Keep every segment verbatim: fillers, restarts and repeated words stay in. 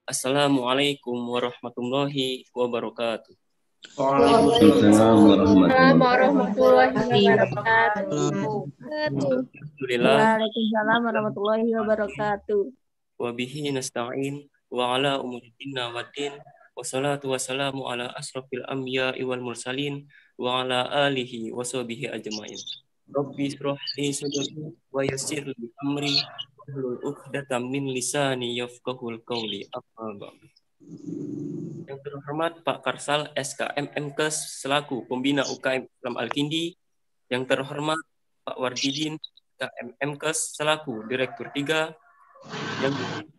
Assalamualaikum warahmatullahi wabarakatuh. Waalaikumsalam warahmatullahi wabarakatuh. Alhamdulillah. Waalaikumsalam warahmatullahi wabarakatuh. Wa bihi nasta'in wa ala umuri dinna wa din. Wassalatu wassalamu ala asrafil anbiya'i wal mursalin wa ala alihi wa sahbihi ajma'in. Rabbi shrah li sadri wa yassir li amri wahlul 'uqdatam min lisani yafqahul qawli. Amma ba'du. Yang terhormat Pak Karsal S K M Mkes selaku Pembina U K M Islam Al-Kindi. Yang terhormat Pak Warjidin S K M Mkes selaku Direktur tiga. Yang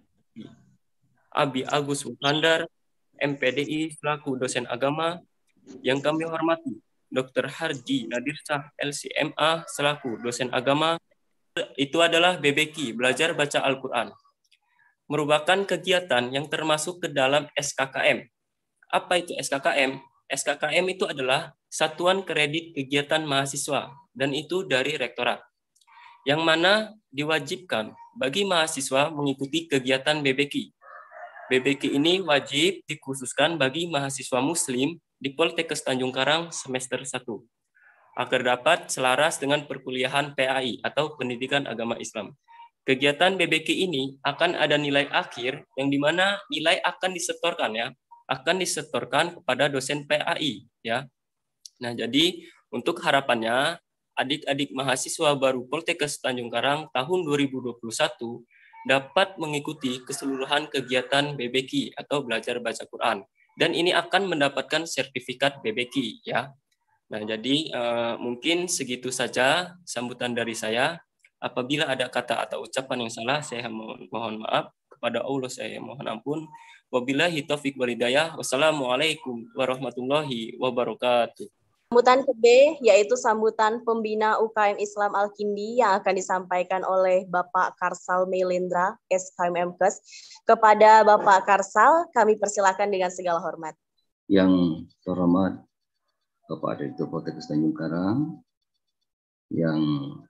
Abi Agus Wukandar M P D I selaku dosen agama. Yang kami hormati Doktor Harji Nadirsah L C M A selaku dosen agama. Itu adalah B B Q, Belajar Baca Al-Quran. Merupakan kegiatan yang termasuk ke dalam S K K M. Apa itu S K K M? S K K M itu adalah Satuan Kredit Kegiatan Mahasiswa, dan itu dari Rektorat, yang mana diwajibkan bagi mahasiswa mengikuti kegiatan B B Q. B B Q ini wajib dikhususkan bagi mahasiswa muslim di Poltekkes Tanjung Karang semester satu, agar dapat selaras dengan perkuliahan P A I atau Pendidikan Agama Islam. Kegiatan B B Q ini akan ada nilai akhir yang dimana nilai akan disetorkan ya, akan disetorkan kepada dosen P A I ya. Nah, jadi untuk harapannya adik-adik mahasiswa baru Poltekkes Tanjung Karang tahun dua ribu dua puluh satu dapat mengikuti keseluruhan kegiatan B B Q atau belajar baca Quran, dan ini akan mendapatkan sertifikat B B Q ya. Nah, jadi uh, mungkin segitu saja sambutan dari saya. Apabila ada kata atau ucapan yang salah, saya mohon, mohon maaf. Kepada Allah saya mohon ampun. Wabillahi taufiq wal hidayah. Wassalamualaikum warahmatullahi wabarakatuh. Sambutan ke B, yaitu sambutan Pembina U K M Islam Al-Kindi yang akan disampaikan oleh Bapak Karsal Meilendra, S K M Mkes. Kepada Bapak Karsal, kami persilakan dengan segala hormat. Yang terhormat Bapak Direktur Poltekkes Tanjung Karang, yang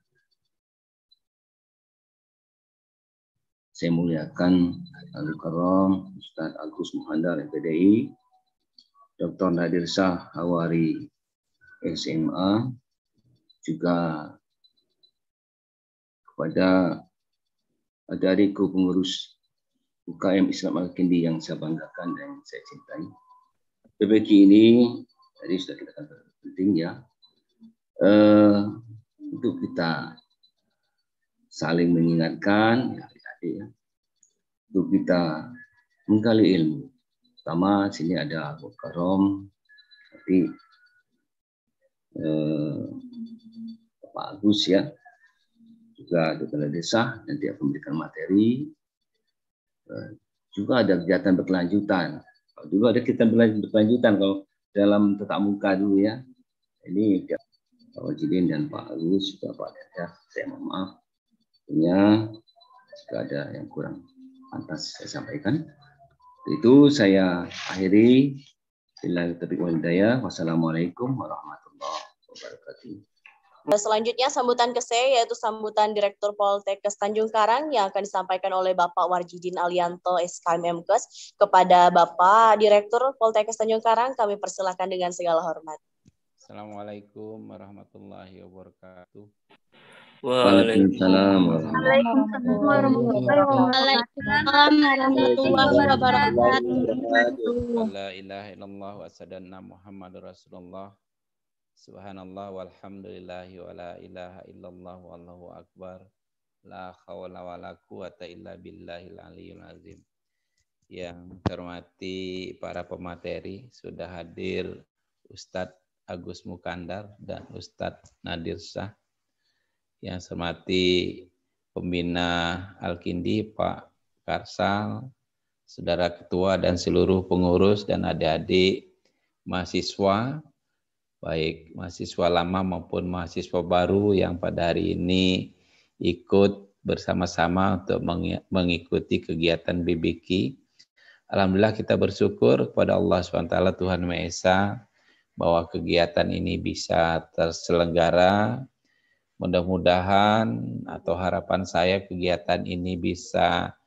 saya muliakan Al-Karam Ustaz Agus Muhandar M P D I, Doktor Nadirsah Hawari S M A, juga kepada adik-adikku pengurus U K M Islam Al-Kindi yang saya banggakan dan saya cintai. B B Q ini tadi sudah kita katakan penting ya, uh, untuk kita saling mengingatkan ya, adik-adik ya, untuk kita menggali ilmu. Pertama sini ada Al-Karam, tapi Eh, Pak Agus ya, juga Dokter Desa nanti akan memberikan materi. Eh, juga ada kegiatan berkelanjutan. Kalau dulu ada kegiatan berkelanjutan kalau dalam tatap muka dulu ya. Ini Pak Wajidin dan Pak Agus juga Pak Dada, saya mohon maaf. Tentunya jika ada yang kurang pantas saya sampaikan. Itu saya akhiri. Billahi taufiq wal hidayah. Wassalamualaikum warahmatullahi wabarakatuh. Selanjutnya sambutan ke C, yaitu sambutan Direktur Poltekkes Tanjung Karang yang akan disampaikan oleh Bapak Warjidin Alianto S K M Mkes. Kepada Bapak Direktur Poltekkes Tanjung Karang, kami persilakan dengan segala hormat. Assalamualaikum warahmatullahi wabarakatuh. Waalaikumsalam warahmatullahi wabarakatuh. La ilaha illallah wa asyhadu Muhammadur Rasulullah. Subhanallah walhamdulillahi wa la ilaha illallah wallahu akbar. La haula wa la quwata illa billahil aliyyil azim. Yang terhormati para pemateri, sudah hadir Ustadz Agus Mukandar dan Ustadz Nadirsah. Yang saya hormati Pembina Al-Kindi, Pak Karsal, Saudara Ketua dan seluruh pengurus dan adik-adik mahasiswa, baik mahasiswa lama maupun mahasiswa baru yang pada hari ini ikut bersama-sama untuk mengikuti kegiatan B B Q. Alhamdulillah kita bersyukur kepada Allah subhanahu wa taala Tuhan Maha Esa bahwa kegiatan ini bisa terselenggara. Mudah-mudahan atau harapan saya kegiatan ini bisa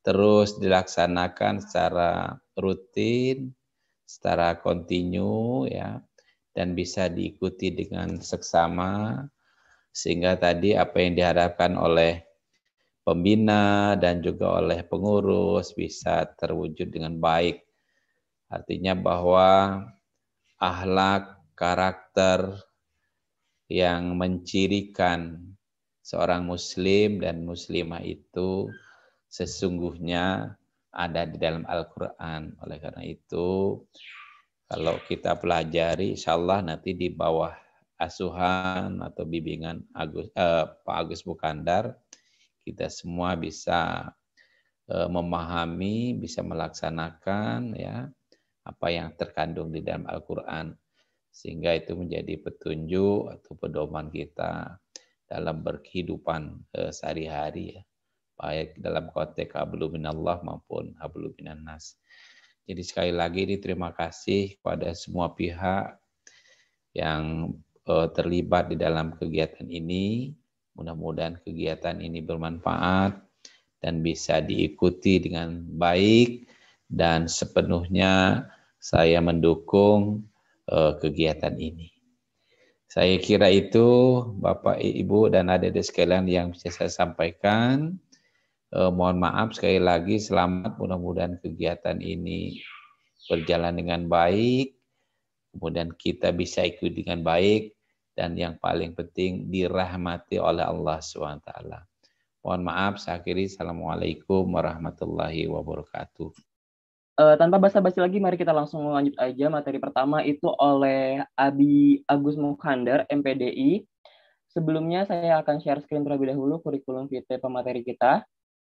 terus dilaksanakan secara rutin, secara kontinu ya, dan bisa diikuti dengan seksama, sehingga tadi apa yang diharapkan oleh pembina dan juga oleh pengurus bisa terwujud dengan baik. Artinya bahwa akhlak, karakter yang mencirikan seorang muslim dan muslimah itu sesungguhnya ada di dalam Al-Quran. Oleh karena itu, kalau kita pelajari, insya Allah nanti di bawah asuhan atau bimbingan Agus, eh, Pak Agus Mukandar, kita semua bisa eh, memahami, bisa melaksanakan ya apa yang terkandung di dalam Al-Quran. Sehingga itu menjadi petunjuk atau pedoman kita dalam berkehidupan eh, sehari-hari ya. Baik dalam konteks hablu minallah maupun hablu minan nas. Jadi sekali lagi ini terima kasih kepada semua pihak yang uh, terlibat di dalam kegiatan ini. Mudah-mudahan kegiatan ini bermanfaat dan bisa diikuti dengan baik, dan sepenuhnya saya mendukung uh, kegiatan ini. Saya kira itu Bapak, Ibu, dan adik-adik sekalian yang bisa saya sampaikan. Eh, mohon maaf sekali lagi, selamat, mudah-mudahan kegiatan ini berjalan dengan baik, kemudian kita bisa ikut dengan baik, dan yang paling penting dirahmati oleh Allah subhanahu wa taala. Mohon maaf, saya akhiri. Assalamualaikum warahmatullahi wabarakatuh. Uh, tanpa basa-basi lagi, mari kita langsung lanjut aja. Materi pertama itu oleh Abi Agus Mukandar, M P D I. Sebelumnya saya akan share screen terlebih dahulu kurikulum vitae pemateri kita.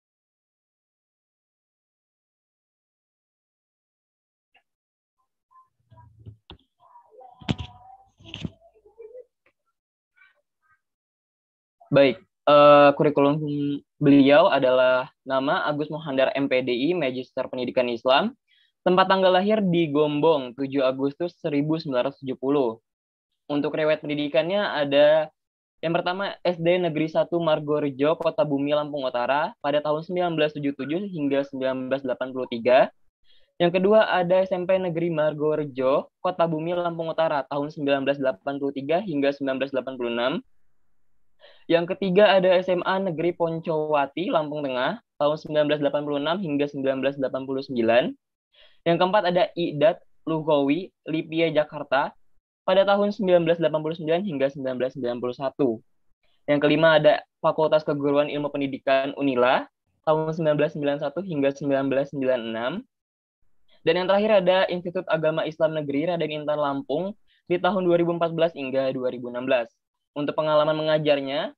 Baik, uh, kurikulum beliau adalah nama Agus Mukandar M P D I, Magister Pendidikan Islam. Tempat tanggal lahir di Gombong, tujuh Agustus seribu sembilan ratus tujuh puluh. Untuk riwayat pendidikannya ada yang pertama S D Negeri satu Margorejo, Kota Bumi, Lampung Utara pada tahun sembilan belas tujuh puluh tujuh hingga sembilan belas delapan puluh tiga. Yang kedua ada S M P Negeri Margorejo, Kota Bumi, Lampung Utara tahun sembilan belas delapan puluh tiga hingga sembilan belas delapan puluh enam. Yang ketiga ada S M A Negeri Poncowati, Lampung Tengah, tahun sembilan belas delapan puluh enam hingga sembilan belas delapan puluh sembilan. Yang keempat ada I D A T Lugawi, Lipia, Jakarta, pada tahun sembilan belas delapan puluh sembilan hingga sembilan belas sembilan puluh satu. Yang kelima ada Fakultas Keguruan Ilmu Pendidikan Unila, tahun sembilan belas sembilan puluh satu hingga sembilan belas sembilan puluh enam. Dan yang terakhir ada Institut Agama Islam Negeri Raden Intan Lampung, di tahun dua ribu empat belas hingga dua ribu enam belas. Untuk pengalaman mengajarnya,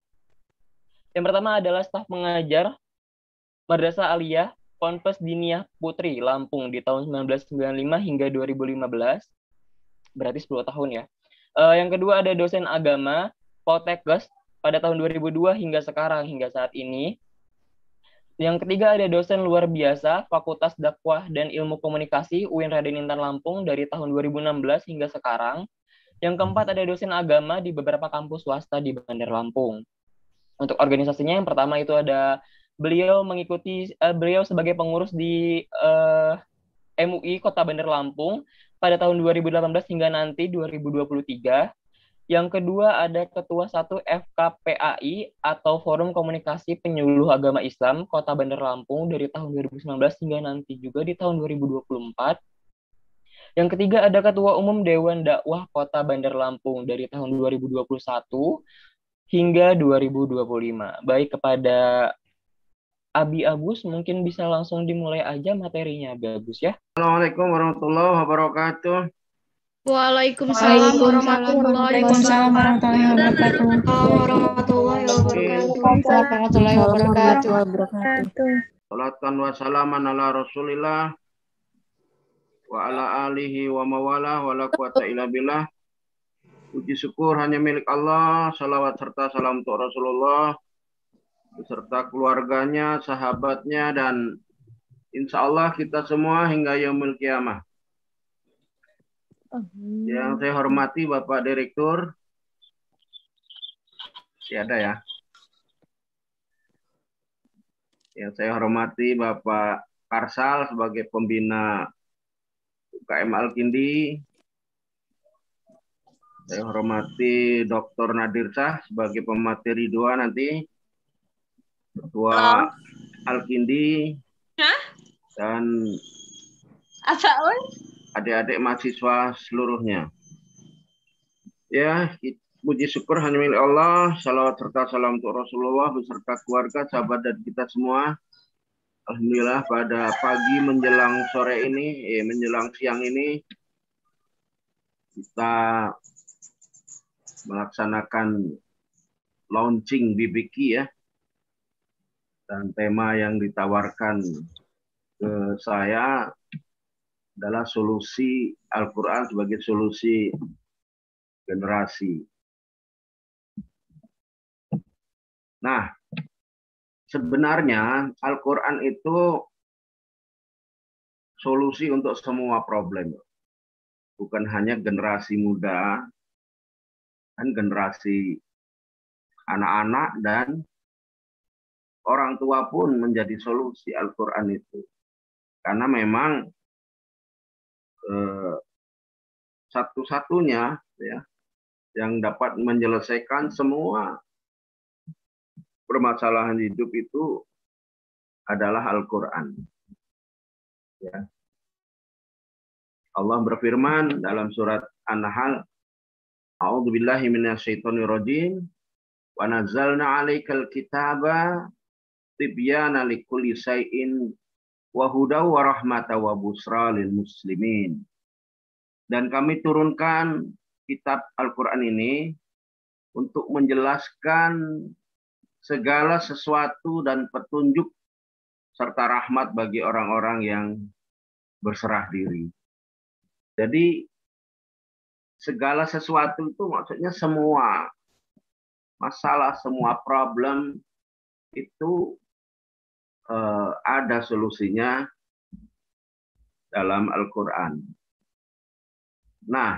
yang pertama adalah staf mengajar Madrasah Aliyah Ponpes Diniyah Putri Lampung di tahun sembilan belas sembilan puluh lima hingga dua ribu lima belas, berarti sepuluh tahun ya. Uh, yang kedua ada dosen agama Poltekkes pada tahun dua ribu dua hingga sekarang, hingga saat ini. Yang ketiga ada dosen luar biasa Fakultas Dakwah dan Ilmu Komunikasi U I N Raden Intan Lampung dari tahun dua ribu enam belas hingga sekarang. Yang keempat ada dosen agama di beberapa kampus swasta di Bandar Lampung. Untuk organisasinya yang pertama itu ada beliau mengikuti uh, beliau sebagai pengurus di uh, M U I Kota Bandar Lampung pada tahun dua ribu delapan belas hingga nanti dua ribu dua puluh tiga. Yang kedua ada ketua satu F K P A I atau Forum Komunikasi Penyuluh Agama Islam Kota Bandar Lampung dari tahun dua ribu sembilan belas hingga nanti juga di tahun dua ribu dua puluh empat. Yang ketiga ada Ketua Umum Dewan Dakwah Kota Bandar Lampung dari tahun dua ribu dua puluh satu hingga dua ribu dua puluh lima. Baik, kepada Abi Agus mungkin bisa langsung dimulai aja materinya, Abi Agus ya. Assalamualaikum warahmatullahi wabarakatuh. Waalaikumsalam warahmatullahi wabarakatuh. Warahmatullahi wabarakatuh. Salatan wa salaman ala Rasulillah wa ala alihi wa mawala wa la quwata illa billah. Puji syukur hanya milik Allah, salawat serta salam untuk Rasulullah beserta keluarganya, sahabatnya, dan insya Allah kita semua hingga yaumil kiamah. Yang saya hormati Bapak Direktur, masih ada ya. Yang saya hormati Bapak Karsal sebagai pembina U K M Al-Kindi. Saya hormati Doktor Nadirsah sebagai pemateri dua nanti. Ketua Al-Kindi. Hah? Dan Apa, Un? adik-adik mahasiswa seluruhnya. Ya, puji syukur hanya milik Allah. Salawat serta salam untuk Rasulullah beserta keluarga, sahabat dan kita semua. Alhamdulillah pada pagi menjelang sore ini, eh, menjelang siang ini, kita melaksanakan launching B B Q ya. Dan tema yang ditawarkan ke saya adalah solusi Al-Quran sebagai solusi generasi. Nah, sebenarnya Al-Quran itu solusi untuk semua problem. Bukan hanya generasi muda, dan generasi anak-anak dan orang tua pun menjadi solusi Al-Quran itu. Karena memang eh, satu-satunya ya yang dapat menyelesaikan semua permasalahan hidup itu adalah Al-Quran. Ya. Allah berfirman dalam surat An-Nahl, A'udzubillahi minasyaitonirrajim, wa nazzalna 'alaikal kitaba tibyana likulli syai'in wa hudaw wa rahmata wa busra lil muslimin. Dan kami turunkan kitab Al-Quran ini untuk menjelaskan segala sesuatu dan petunjuk serta rahmat bagi orang-orang yang berserah diri. Jadi segala sesuatu itu maksudnya semua masalah, semua problem itu eh, ada solusinya dalam Al-Quran. Nah,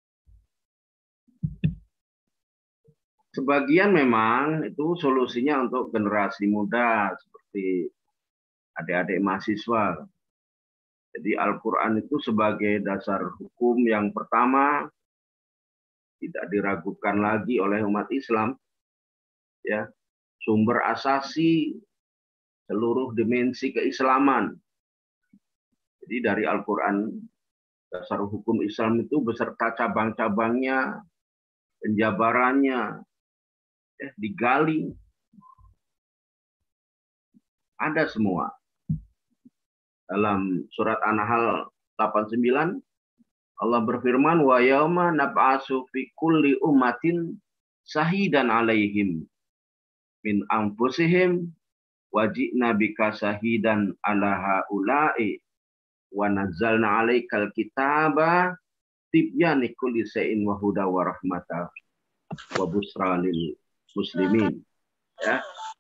sebagian memang itu solusinya untuk generasi muda seperti adik-adik mahasiswa. Jadi Al-Quran itu sebagai dasar hukum yang pertama tidak diragukan lagi oleh umat Islam. Ya, sumber asasi seluruh dimensi keislaman. Jadi dari Al-Quran, dasar hukum Islam itu beserta cabang-cabangnya, penjabarannya, ya, digali. Ada semua. Dalam surat An-Nahl delapan puluh sembilan, Allah berfirman, wa yauma nab'atsu fi kulli ummatin shahidan 'alaihim min anfusihim wa ji'na bika shahidan 'ala haula'i wa nazzalna 'alaikal kitaba tibyana likulli syai'in wa huda wa rahmata wa busra lil muslimin. Ya.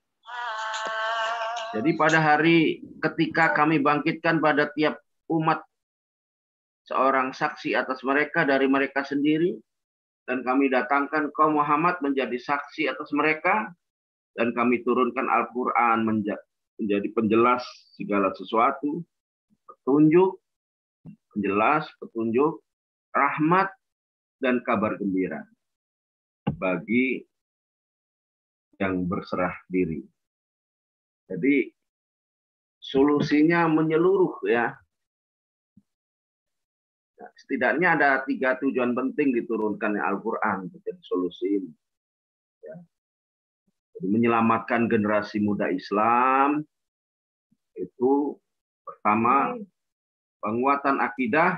Jadi pada hari ketika kami bangkitkan pada tiap umat seorang saksi atas mereka dari mereka sendiri, dan kami datangkan kaum Muhammad menjadi saksi atas mereka, dan kami turunkan Al-Quran menjadi penjelas segala sesuatu, petunjuk, penjelas, petunjuk, rahmat, dan kabar gembira bagi yang berserah diri. Jadi solusinya menyeluruh ya. Nah, setidaknya ada tiga tujuan penting diturunkannya Al-Quran menjadi solusi ini. Ya. Jadi menyelamatkan generasi muda Islam itu pertama penguatan akidah.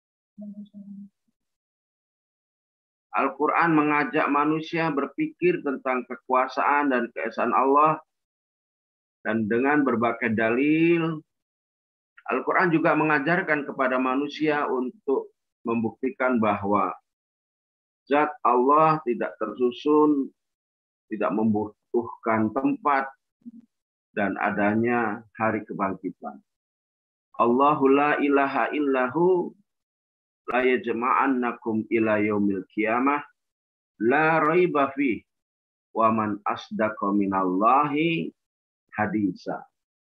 Al-Quran mengajak manusia berpikir tentang kekuasaan dan keesaan Allah. Dan dengan berbagai dalil, Al-Quran juga mengajarkan kepada manusia untuk membuktikan bahwa zat Allah tidak tersusun, tidak membutuhkan tempat, dan adanya hari kebangkitan. Allahu la ilaha illahu la yajma'annakum ila yaumil qiyamah la raiba fih wa man asdaqa minallahi hadisa.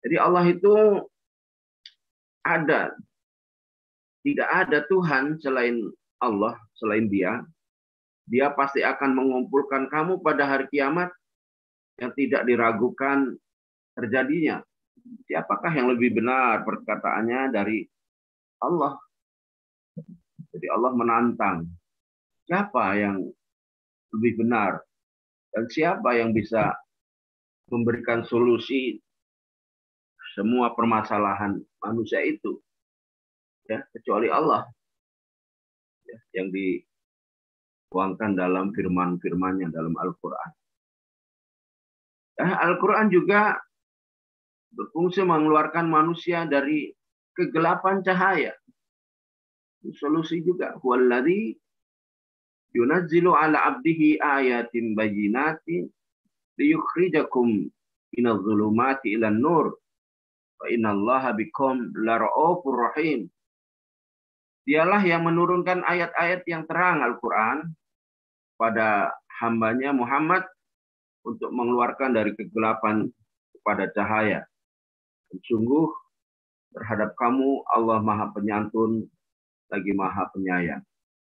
Jadi Allah itu ada. Tidak ada Tuhan selain Allah, selain Dia. Dia pasti akan mengumpulkan kamu pada hari kiamat yang tidak diragukan terjadinya. Siapakah yang lebih benar perkataannya dari Allah? Jadi Allah menantang. Siapa yang lebih benar? Dan siapa yang bisa memberikan solusi semua permasalahan manusia itu? Ya, kecuali Allah. Ya, yang dituangkan dalam firman-firmannya dalam Al-Quran. Ya, Al-Quran juga berfungsi mengeluarkan manusia dari kegelapan cahaya. Solusi juga. Huwallazi yunazzilu ala abdihi ayatin bayyinatin liyukhrijakum minadh dhulumati ilan nur. Wa innallaha bikum lara'ufur rahim. Dialah yang menurunkan ayat-ayat yang terang Al-Quran pada hambanya Muhammad untuk mengeluarkan dari kegelapan kepada cahaya. Dan sungguh terhadap kamu Allah Maha Penyantun lagi Maha Penyayang.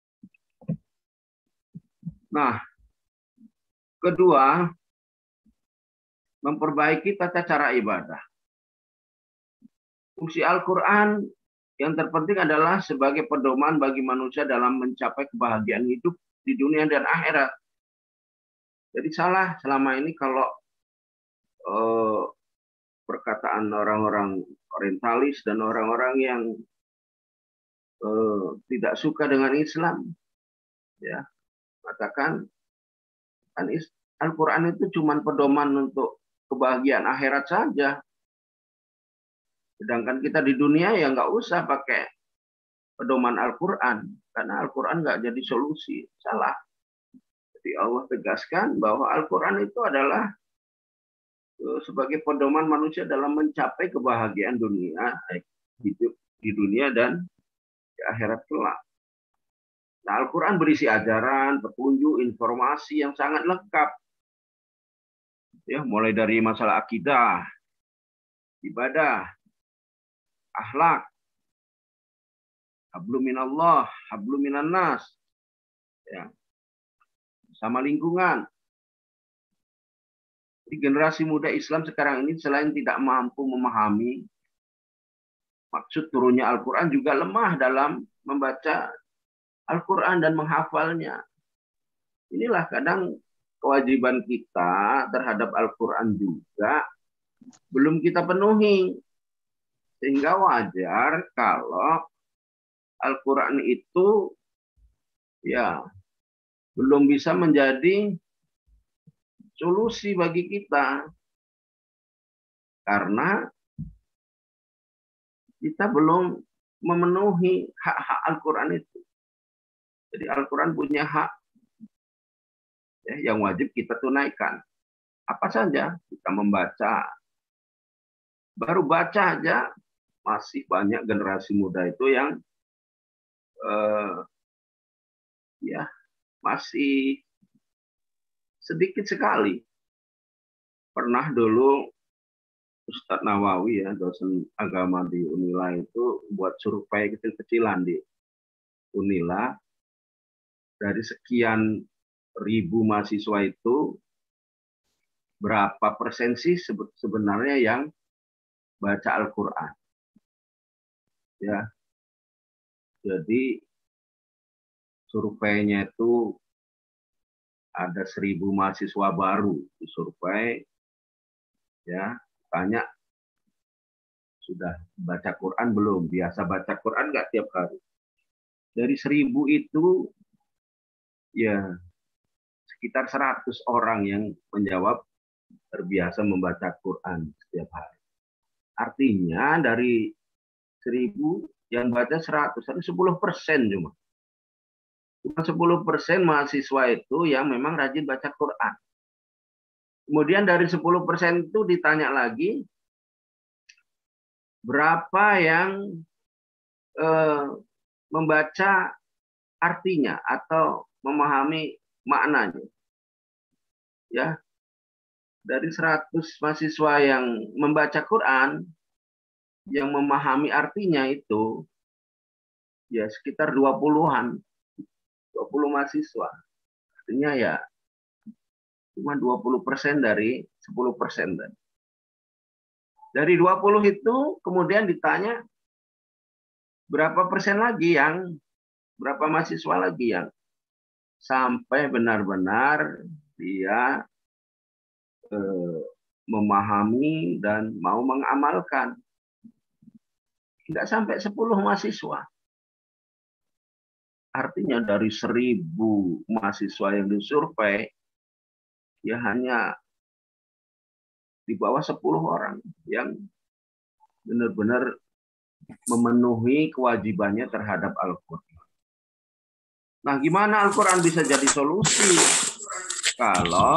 Nah, kedua, memperbaiki tata cara ibadah. Fungsi Al-Quran yang terpenting adalah sebagai pedoman bagi manusia dalam mencapai kebahagiaan hidup di dunia dan akhirat. Jadi salah selama ini kalau eh, perkataan orang-orang orientalis dan orang-orang yang eh, tidak suka dengan Islam, ya katakan kan Al-Quran itu cuma pedoman untuk kebahagiaan akhirat saja. Sedangkan kita di dunia ya nggak usah pakai pedoman Al-Quran. Karena Al-Quran nggak jadi solusi. Salah. Jadi Allah tegaskan bahwa Al-Quran itu adalah sebagai pedoman manusia dalam mencapai kebahagiaan dunia, hidup di dunia dan di akhirat kelak. Nah, Al-Quran berisi ajaran, petunjuk, informasi yang sangat lengkap. Ya, mulai dari masalah akidah, ibadah, akhlak, hablum minallah, hablum minan nas, ya, sama lingkungan. Jadi generasi muda Islam sekarang ini selain tidak mampu memahami maksud turunnya Al-Quran, juga lemah dalam membaca Al-Quran dan menghafalnya. Inilah kadang kewajiban kita terhadap Al-Quran juga belum kita penuhi. Sehingga wajar kalau Al-Quran itu ya belum bisa menjadi solusi bagi kita. Karena kita belum memenuhi hak-hak Al-Quran itu. Jadi Al-Quran punya hak ya, yang wajib kita tunaikan. Apa saja? Kita membaca. Baru baca aja masih banyak generasi muda itu yang eh, ya masih sedikit sekali. Pernah dulu Ustadz Nawawi ya, dosen agama di Unila itu buat survei kecil-kecilan di Unila. Dari sekian ribu mahasiswa itu berapa persen sih sebenarnya yang baca Al-Quran? Ya, jadi surveinya itu ada seribu mahasiswa baru disurvei, ya tanya sudah baca Quran belum? Biasa baca Quran nggak tiap hari? Dari seribu itu ya sekitar seratus orang yang menjawab terbiasa membaca Quran setiap hari. Artinya dari seribu yang baca seratus, ada sepuluh persen cuma. Cuma sepuluh persen mahasiswa itu yang memang rajin baca Quran. Kemudian dari sepuluh persen itu ditanya lagi, berapa yang eh, membaca artinya atau memahami maknanya. Ya. dari seratus mahasiswa yang membaca Quran, yang memahami artinya itu, ya sekitar dua puluhan, dua puluh mahasiswa. Artinya ya cuma dua puluh persen dari sepuluh persen. Dari dua puluh itu kemudian ditanya berapa persen lagi yang, berapa mahasiswa lagi yang sampai benar-benar dia eh, memahami dan mau mengamalkan. Tidak sampai sepuluh mahasiswa. Artinya dari seribu mahasiswa yang disurvei, ya hanya di bawah sepuluh orang yang benar-benar memenuhi kewajibannya terhadap Al-Quran. Nah, gimana Al-Quran bisa jadi solusi kalau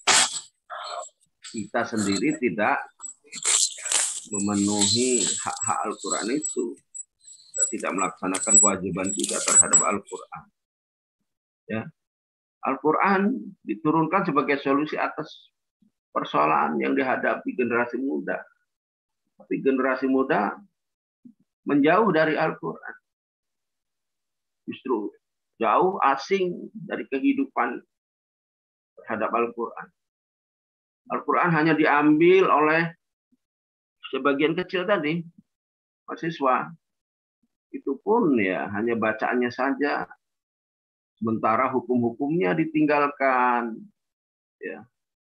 kita sendiri tidak memenuhi hak-hak Al-Quran itu, kita tidak melaksanakan kewajiban kita terhadap Al-Quran. Ya, Al-Quran diturunkan sebagai solusi atas persoalan yang dihadapi generasi muda. Tapi generasi muda menjauh dari Al-Quran. Justru jauh asing dari kehidupan terhadap Al-Quran. Al-Quran hanya diambil oleh sebagian kecil tadi, mahasiswa. Itu pun ya hanya bacaannya saja. Sementara hukum-hukumnya ditinggalkan. Ya.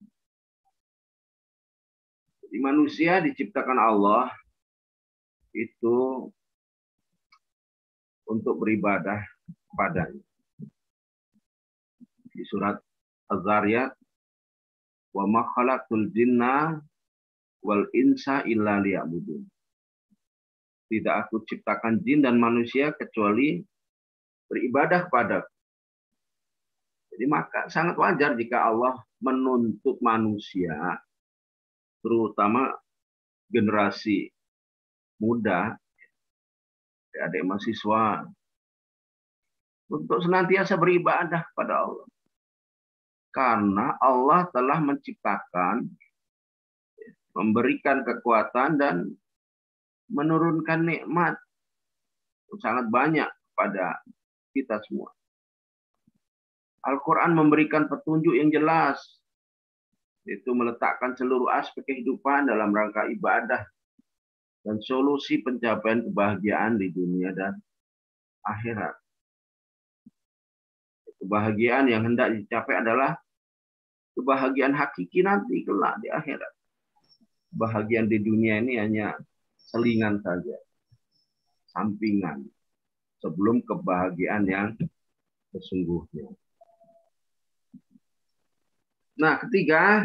Jadi manusia diciptakan Allah itu untuk beribadah padanya. Di surat Az-Zariyat, wa ma khalaqtul jinna wal insa illa liya'budun. Tidak aku ciptakan jin dan manusia kecuali beribadah kepada. Jadi maka sangat wajar jika Allah menuntut manusia, terutama generasi muda, adik mahasiswa, untuk senantiasa beribadah kepada Allah. Karena Allah telah menciptakan, memberikan kekuatan dan menurunkan nikmat sangat banyak pada kita semua. Al-Quran memberikan petunjuk yang jelas, yaitu meletakkan seluruh aspek kehidupan dalam rangka ibadah dan solusi pencapaian kebahagiaan di dunia dan akhirat. Kebahagiaan yang hendak dicapai adalah kebahagiaan hakiki nanti kelak di akhirat. Kebahagiaan di dunia ini hanya selingan saja, sampingan, sebelum kebahagiaan yang sesungguhnya. Nah, ketiga,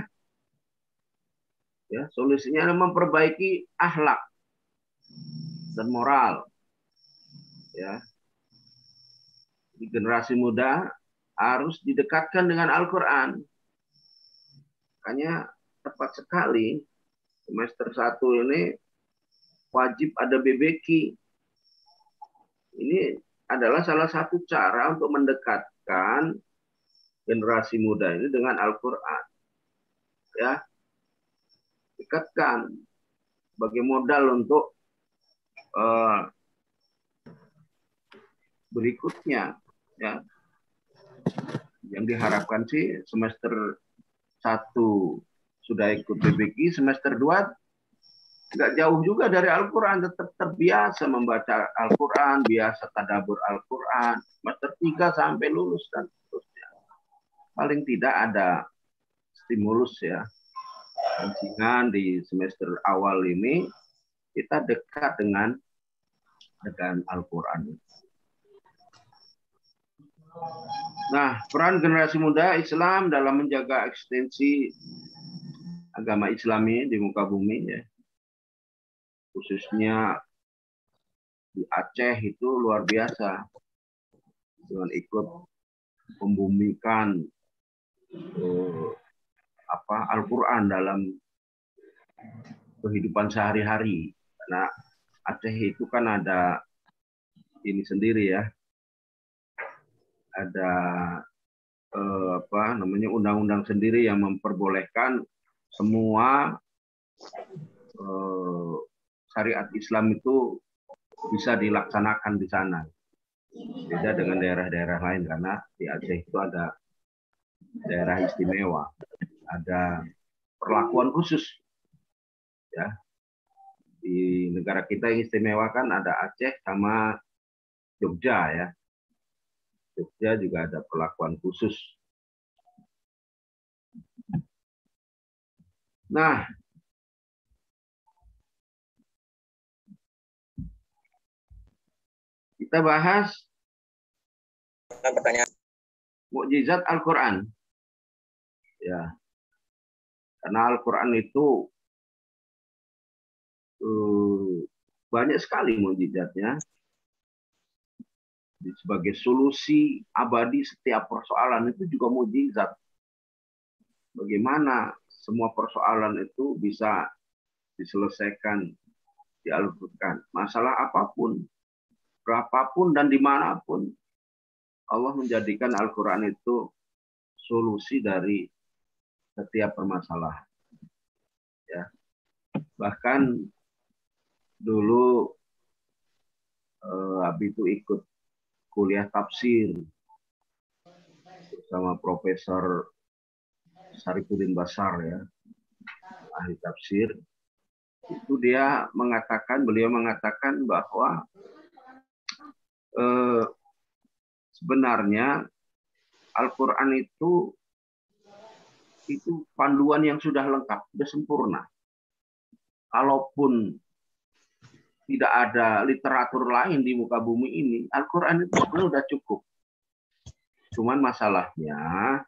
ya, solusinya adalah memperbaiki akhlak dan moral. Ya, di generasi muda harus didekatkan dengan Al-Quran. Makanya tepat sekali semester satu ini wajib ada B B Q. Ini adalah salah satu cara untuk mendekatkan generasi muda ini dengan Al-Quran. Ya, dekatkan sebagai modal untuk uh, berikutnya. Ya, yang diharapkan sih semester satu sudah ikut B B Q, semester dua nggak jauh juga dari Al-Quran, tetap terbiasa membaca Al-Quran, biasa tadabbur Al-Quran, semester tiga sampai lulus dan seterusnya. Paling tidak ada stimulus ya, pancingan di semester awal ini kita dekat dengan dengan Al-Quran. Nah, peran generasi muda Islam dalam menjaga eksistensi agama Islami di muka bumi ya, khususnya di Aceh itu luar biasa dengan ikut membumikan eh, apa Al-Quran dalam kehidupan sehari-hari. Karena Aceh itu kan ada ini sendiri ya, ada eh, apa namanya undang-undang sendiri yang memperbolehkan semua eh, syariat Islam itu bisa dilaksanakan di sana. Beda dengan daerah-daerah lain karena di Aceh itu ada daerah istimewa, ada perlakuan khusus. Ya, di negara kita yang istimewa kan ada Aceh sama Jogja ya. Jogja juga ada perlakuan khusus. Nah, kita bahas pertanyaan. Mukjizat Al-Quran. Ya, karena Al-Quran itu uh, banyak sekali mukjizatnya sebagai solusi abadi setiap persoalan itu juga mukjizat. Bagaimana semua persoalan itu bisa diselesaikan, dialurkan. Masalah apapun, berapapun dan dimanapun, Allah menjadikan Al-Quran itu solusi dari setiap permasalahan. Ya. Bahkan dulu eh, Abi itu ikut kuliah tafsir bersama Profesor Sarifudin Basar ya, ahli tafsir. Itu dia mengatakan, beliau mengatakan bahwa eh, sebenarnya Al-Quran itu itu panduan yang sudah lengkap, sudah sempurna. Kalaupun tidak ada literatur lain di muka bumi ini, Al-Quran itu sebenarnya sudah cukup. Cuman masalahnya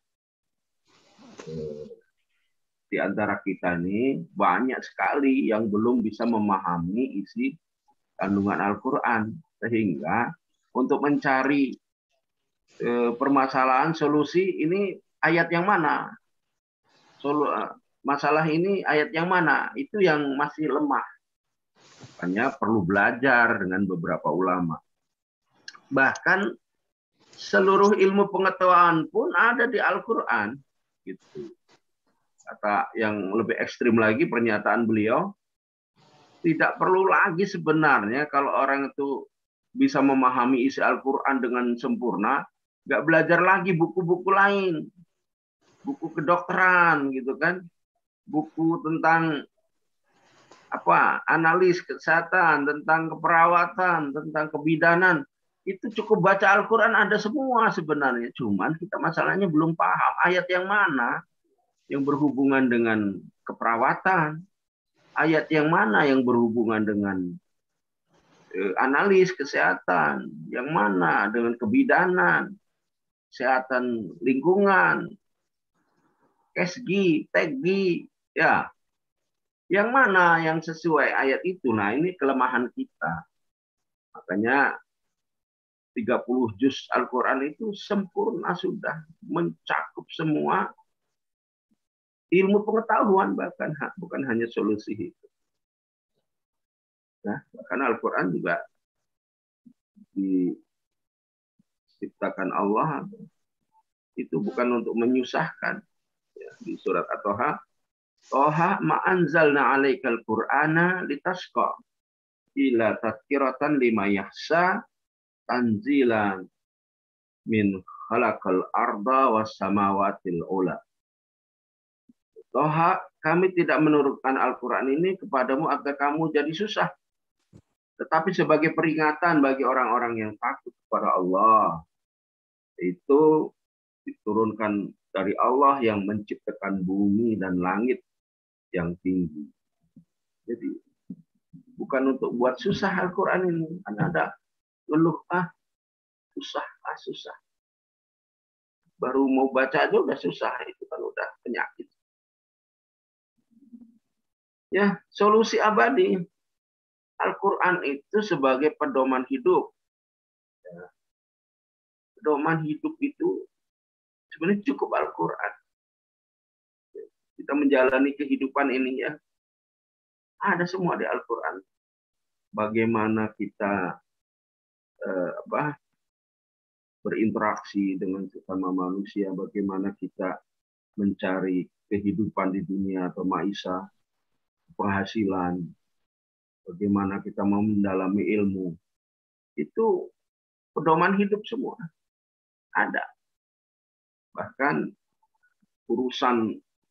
eh, di antara kita ini banyak sekali yang belum bisa memahami isi kandungan Al-Quran. Sehingga untuk mencari eh, permasalahan, solusi, ini ayat yang mana? Solu, masalah ini ayat yang mana? Itu yang masih lemah. Makanya perlu belajar dengan beberapa ulama. Bahkan seluruh ilmu pengetahuan pun ada di Al-Quran. Gitu. Kata yang lebih ekstrim lagi pernyataan beliau, tidak perlu lagi sebenarnya kalau orang itu bisa memahami isi Al-Quran dengan sempurna, nggak belajar lagi buku-buku lain, buku kedokteran gitu kan, buku tentang apa analis kesehatan, tentang keperawatan, tentang kebidanan. Itu cukup baca Al-Quran ada semua sebenarnya. Cuman kita masalahnya belum paham ayat yang mana yang berhubungan dengan keperawatan, ayat yang mana yang berhubungan dengan eh, analis kesehatan, yang mana dengan kebidanan, kesehatan lingkungan, kesgi, tegi, ya. Yang mana yang sesuai ayat itu? Nah, ini kelemahan kita. Makanya tiga puluh juz Al-Quran itu sempurna sudah mencakup semua ilmu pengetahuan, bahkan bukan hanya solusi itu. Nah, bahkan Al-Quran juga diciptakan Allah itu bukan untuk menyusahkan. Ya, di surat At-Toha, Toha ma'anzalna alaikal Qur'ana litasqa ila tadhkiratan lima yahsa tanzilan min khalaqal arda was samawatil ula. Toha, kami tidak menurunkan Al-Quran ini kepadamu agar kamu jadi susah, tetapi sebagai peringatan bagi orang-orang yang takut kepada Allah. Itu diturunkan dari Allah yang menciptakan bumi dan langit yang tinggi. Jadi bukan untuk buat susah Al-Quran ini. Karena ada ngeluh, ah susah, ah susah. Baru mau baca aja udah susah, itu kan udah penyakit. Ya, solusi abadi. Al-Quran itu sebagai pedoman hidup. Ya. Pedoman hidup itu sebenarnya cukup Al-Quran. Kita menjalani kehidupan ini ya, ada semua di Al-Quran. Bagaimana kita eh, apa, berinteraksi dengan sesama manusia, bagaimana kita mencari kehidupan di dunia atau maisha, penghasilan, bagaimana kita mau mendalami ilmu, itu pedoman hidup semua ada. Bahkan urusan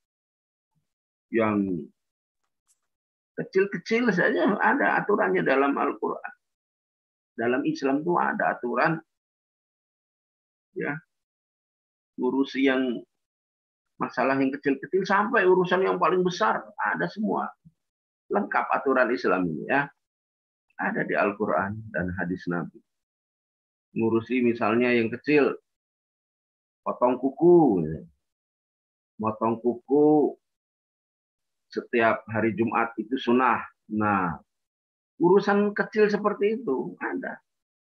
yang kecil-kecil saja ada aturannya dalam Al-Quran. Dalam Islam itu ada aturan, ya, urusi yang masalah yang kecil-kecil sampai urusan yang paling besar ada semua. Lengkap aturan Islam ini, ya. Ada di Al-Quran dan hadis Nabi. Ngurusi misalnya yang kecil, potong kuku, potong kuku setiap hari Jumat itu sunnah. Nah, urusan kecil seperti itu ada.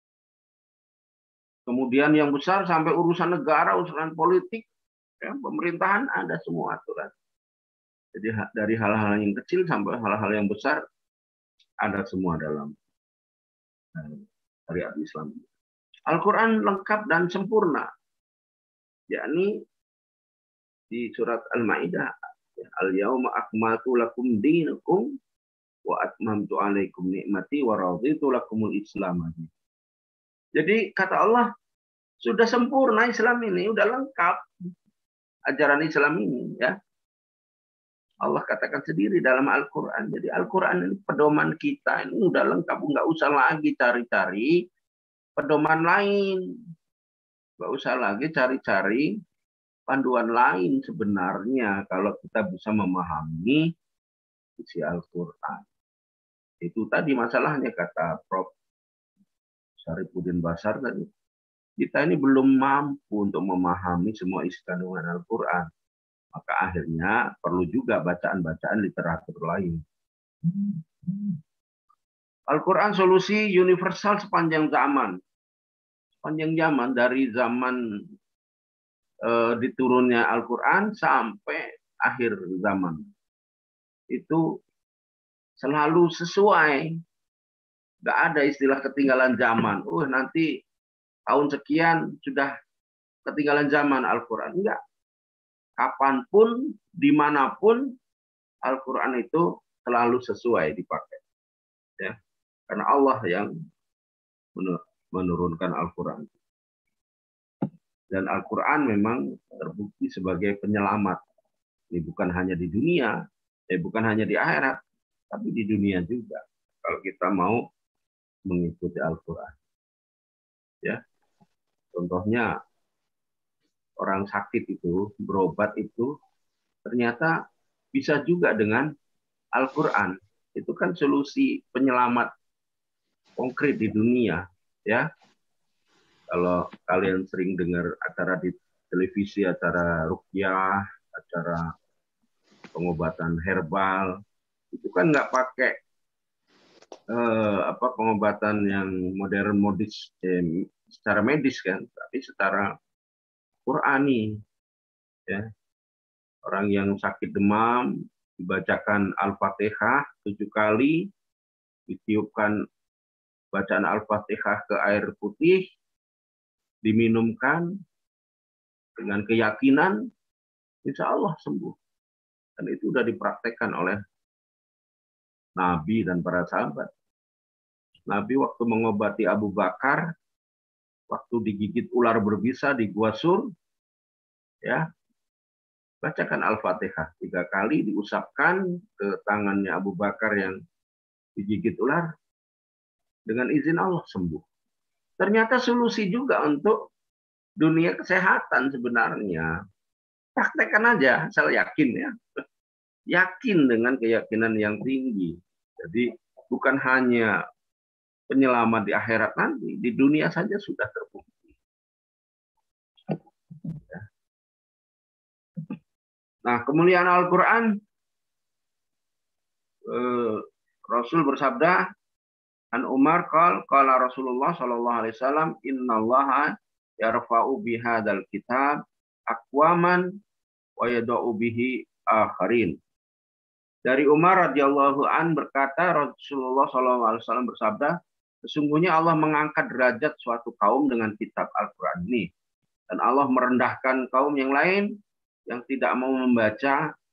Kemudian yang besar sampai urusan negara, urusan politik, ya, pemerintahan ada semua aturan. Jadi dari hal-hal yang kecil sampai hal-hal yang besar ada semua dalam syariat Islam. Al-Quran lengkap dan sempurna. Yakni di surat Al-Maidah, Al-Yauma akmaltu lakum dinakum wa atmamtu alaikum ni'mati wa raditu lakumul Islam. Jadi kata Allah, sudah sempurna Islam ini, sudah lengkap ajaran Islam ini, ya. Allah katakan sendiri dalam Al-Quran. Jadi Al-Quran ini pedoman kita ini sudah lengkap, nggak usah lagi cari-cari pedoman lain, nggak usah lagi cari-cari panduan lain sebenarnya kalau kita bisa memahami isi Al-Quran. Itu tadi masalahnya kata Profesor Syarifuddin Bashar tadi. Kita ini belum mampu untuk memahami semua isi kandungan Al-Quran. Maka akhirnya perlu juga bacaan-bacaan literatur lain. Al-Quran solusi universal sepanjang zaman. Sepanjang zaman, dari zaman e, diturunnya Al-Quran sampai akhir zaman. Itu selalu sesuai. Nggak ada istilah ketinggalan zaman. Oh, nanti tahun sekian sudah ketinggalan zaman Al-Quran. Enggak. Kapanpun, dimanapun, Al-Quran itu selalu sesuai dipakai. Ya. Karena Allah yang menurunkan Al-Quran. Dan Al-Quran memang terbukti sebagai penyelamat. Ini bukan hanya di dunia, eh, bukan hanya di akhirat, tapi di dunia juga. Kalau kita mau mengikuti Al-Quran. Ya. Contohnya, orang sakit itu, berobat itu, ternyata bisa juga dengan Al-Quran. Itu kan solusi penyelamat konkret di dunia. Ya, kalau kalian sering dengar acara di televisi, acara ruqyah, acara pengobatan herbal, itu kan nggak pakai eh, apa pengobatan yang modern modis eh, secara medis kan, tapi secara Qurani. Ya, orang yang sakit demam dibacakan Al-Fatihah tujuh kali, ditiupkan bacaan Al-Fatihah ke air putih, diminumkan dengan keyakinan, insya Allah sembuh. Dan itu sudah dipraktekkan oleh Nabi dan para sahabat. Nabi waktu mengobati Abu Bakar, waktu digigit ular berbisa di Gua Sur, ya, bacakan Al-Fatihah tiga kali, diusapkan ke tangannya Abu Bakar yang digigit ular, dengan izin Allah sembuh. Ternyata solusi juga untuk dunia kesehatan sebenarnya. Praktekkan aja, asal yakin ya. Yakin dengan keyakinan yang tinggi. Jadi bukan hanya penyelamat di akhirat nanti, di dunia saja sudah terbukti. Nah, kemuliaan Al-Quran, eh, Rasul bersabda, An Umar qala qala Rasulullah sallallahu alaihi wasallam, innallaha yarfa'u bihadzal kitab aqwaman wa yada'u bihi akharin. Dari Umar radhiyallahu an berkata, Rasulullah sallallahu alaihi wasallam bersabda, sesungguhnya Allah mengangkat derajat suatu kaum dengan kitab Al-Quran ini, dan Allah merendahkan kaum yang lain yang tidak mau membaca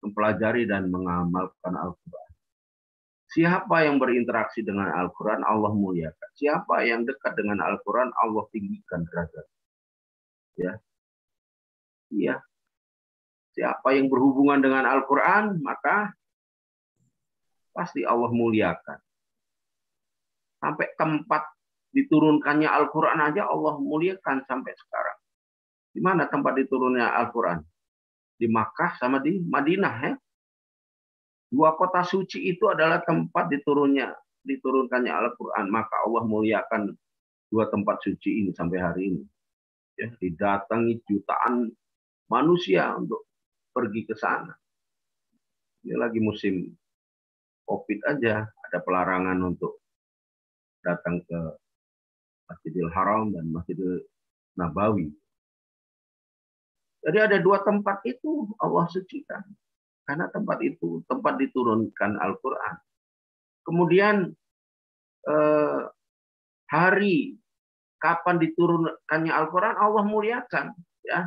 mempelajari dan mengamalkan Al-Quran. Siapa yang berinteraksi dengan Al-Quran, Allah muliakan. Siapa yang dekat dengan Al-Quran, Allah tinggikan derajat. Ya, iya. Siapa yang berhubungan dengan Al-Quran, maka pasti Allah muliakan. Sampai tempat diturunkannya Al-Quran aja Allah muliakan sampai sekarang. Di mana tempat diturunnya Al-Quran? Di Makkah sama di Madinah, ya. Dua kota suci itu adalah tempat diturunnya diturunkannya Al-Quran. Maka Allah muliakan dua tempat suci ini sampai hari ini. Ya, didatangi jutaan manusia untuk pergi ke sana. Ini lagi musim COVID aja, ada pelarangan untuk datang ke Masjidil Haram dan Masjidil Nabawi. Jadi ada dua tempat itu Allah sucikan. Karena tempat itu tempat diturunkan Al-Quran. Kemudian eh, hari kapan diturunkannya Al-Quran Allah muliakan. Ya.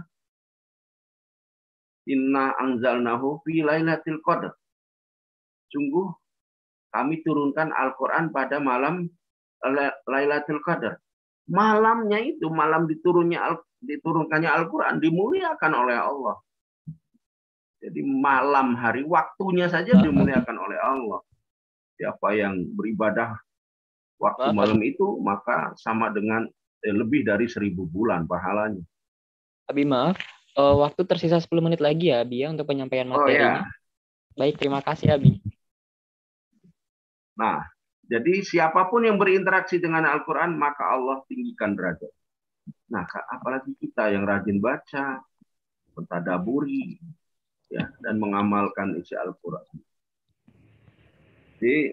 Inna anzalnahu fi lailatul qadar. Sungguh kami turunkan Al-Quran pada malam Lailatul Qadar. Malamnya itu, malam diturunnya diturunkannya Al-Quran dimuliakan oleh Allah. Jadi malam hari waktunya saja dimuliakan oleh Allah. Siapa yang beribadah waktu malam itu maka sama dengan eh, lebih dari seribu bulan pahalanya. Abi maaf, uh, waktu tersisa sepuluh menit lagi ya Abi ya untuk penyampaian materinya. Oh, ya. Baik, terima kasih Abi. Nah, jadi siapapun yang berinteraksi dengan Al-Quran maka Allah tinggikan derajat. Nah, apalagi kita yang rajin baca, mentadaburi, ya, dan mengamalkan isi Al-Quran. Jadi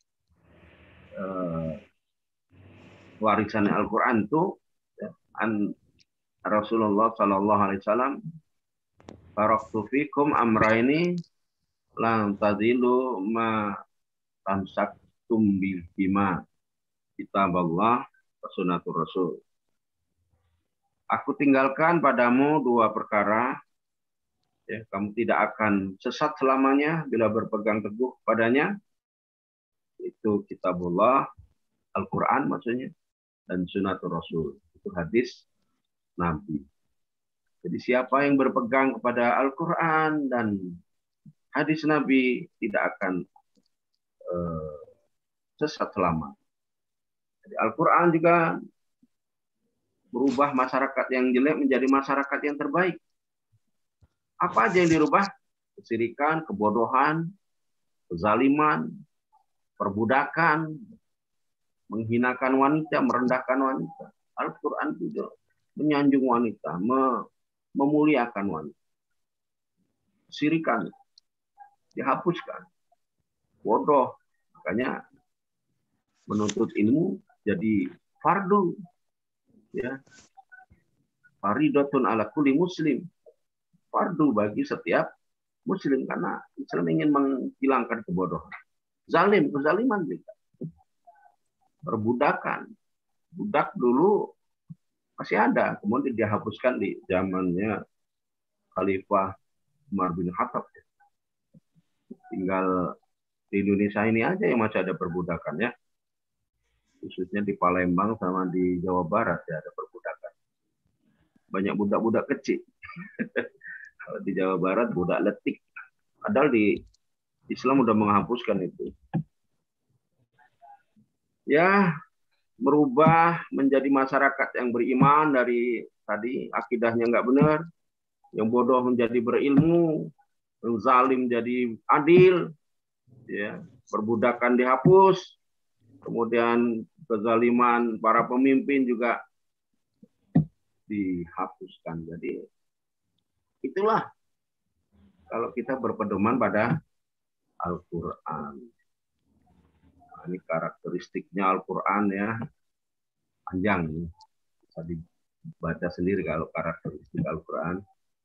eh, warisan Al-Quran itu ya, an Rasulullah Shallallahu Alaihi Wasallam taraktu fikum amraini lan tadilu ma tamsaktum bima kitaballah wa sunnatur rasul. Aku tinggalkan padamu dua perkara. Ya, kamu tidak akan sesat selamanya bila berpegang teguh padanya. Itu kitabullah, Al-Quran maksudnya, dan sunnatul rasul. Itu hadis Nabi. Jadi siapa yang berpegang kepada Al-Quran dan hadis Nabi tidak akan uh, sesat selama. Jadi Al-Quran juga berubah masyarakat yang jelek menjadi masyarakat yang terbaik. Apa aja yang dirubah? Kesyirikan, kebodohan, kezaliman, perbudakan, menghinakan wanita, merendahkan wanita. Al-Quran juga menyanjung wanita, memuliakan wanita. Kesyirikan dihapuskan. Bodoh. Makanya menuntut ilmu jadi fardu. Ya. Faridatun ala kulli muslim. Fardu bagi setiap muslim karena Islam ingin menghilangkan kebodohan. Zalim, kezaliman juga. Perbudakan. Budak dulu masih ada, kemudian dihapuskan di zamannya Khalifah Umar bin Khattab. Tinggal di Indonesia ini aja yang masih ada perbudakan ya. Khususnya di Palembang sama di Jawa Barat ya ada perbudakan. Banyak budak-budak kecil. Kalau di Jawa Barat budak letik. Padahal di Islam udah menghapuskan itu. Ya, merubah menjadi masyarakat yang beriman dari tadi akidahnya nggak benar, yang bodoh menjadi berilmu, yang zalim jadi adil, ya, perbudakan dihapus, kemudian kezaliman para pemimpin juga dihapuskan. Jadi itulah kalau kita berpedoman pada Al-Quran. Nah, ini karakteristiknya Al-Quran ya, panjang. Bisa dibaca sendiri kalau karakteristik Al-Quran.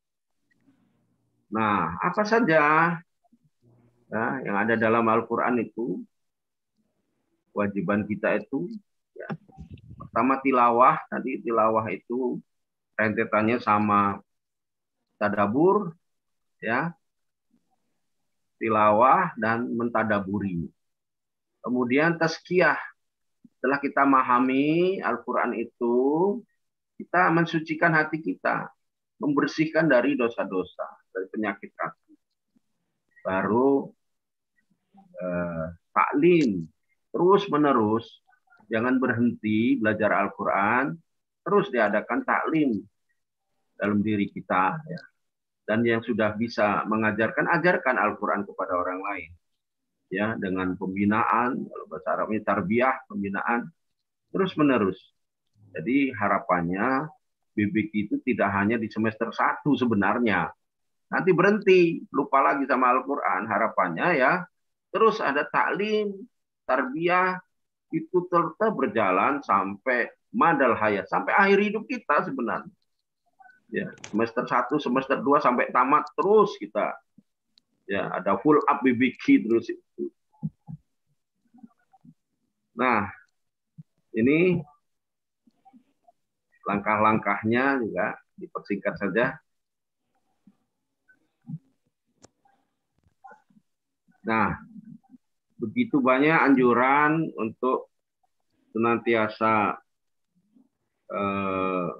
Nah, apa saja ya, yang ada dalam Al-Quran itu, kewajiban kita itu, ya, pertama tilawah. Tadi tilawah itu rentetannya sama tadabur, ya, tilawah dan mentadaburi. Kemudian tazkiyah. Setelah kita memahami Al-Quran itu, kita mensucikan hati kita, membersihkan dari dosa-dosa, dari penyakit hati. Baru eh, taklim, terus menerus, jangan berhenti belajar Al-Quran, terus diadakan taklim dalam diri kita. Ya. Dan yang sudah bisa mengajarkan, ajarkan Al-Quran kepada orang lain. Ya, dengan pembinaan, kalau bahasa Arabnya tarbiyah, pembinaan, terus menerus. Jadi harapannya B B Q itu tidak hanya di semester satu sebenarnya. Nanti berhenti, lupa lagi sama Al-Quran. Harapannya ya, terus ada taklim, tarbiyah, itu tetap berjalan sampai madal hayat, sampai akhir hidup kita sebenarnya. Ya, semester satu, semester dua sampai tamat terus kita. Ya, ada full up B B Q terus itu. Nah, ini langkah-langkahnya juga dipersingkat saja. Nah, begitu banyak anjuran untuk senantiasa eh,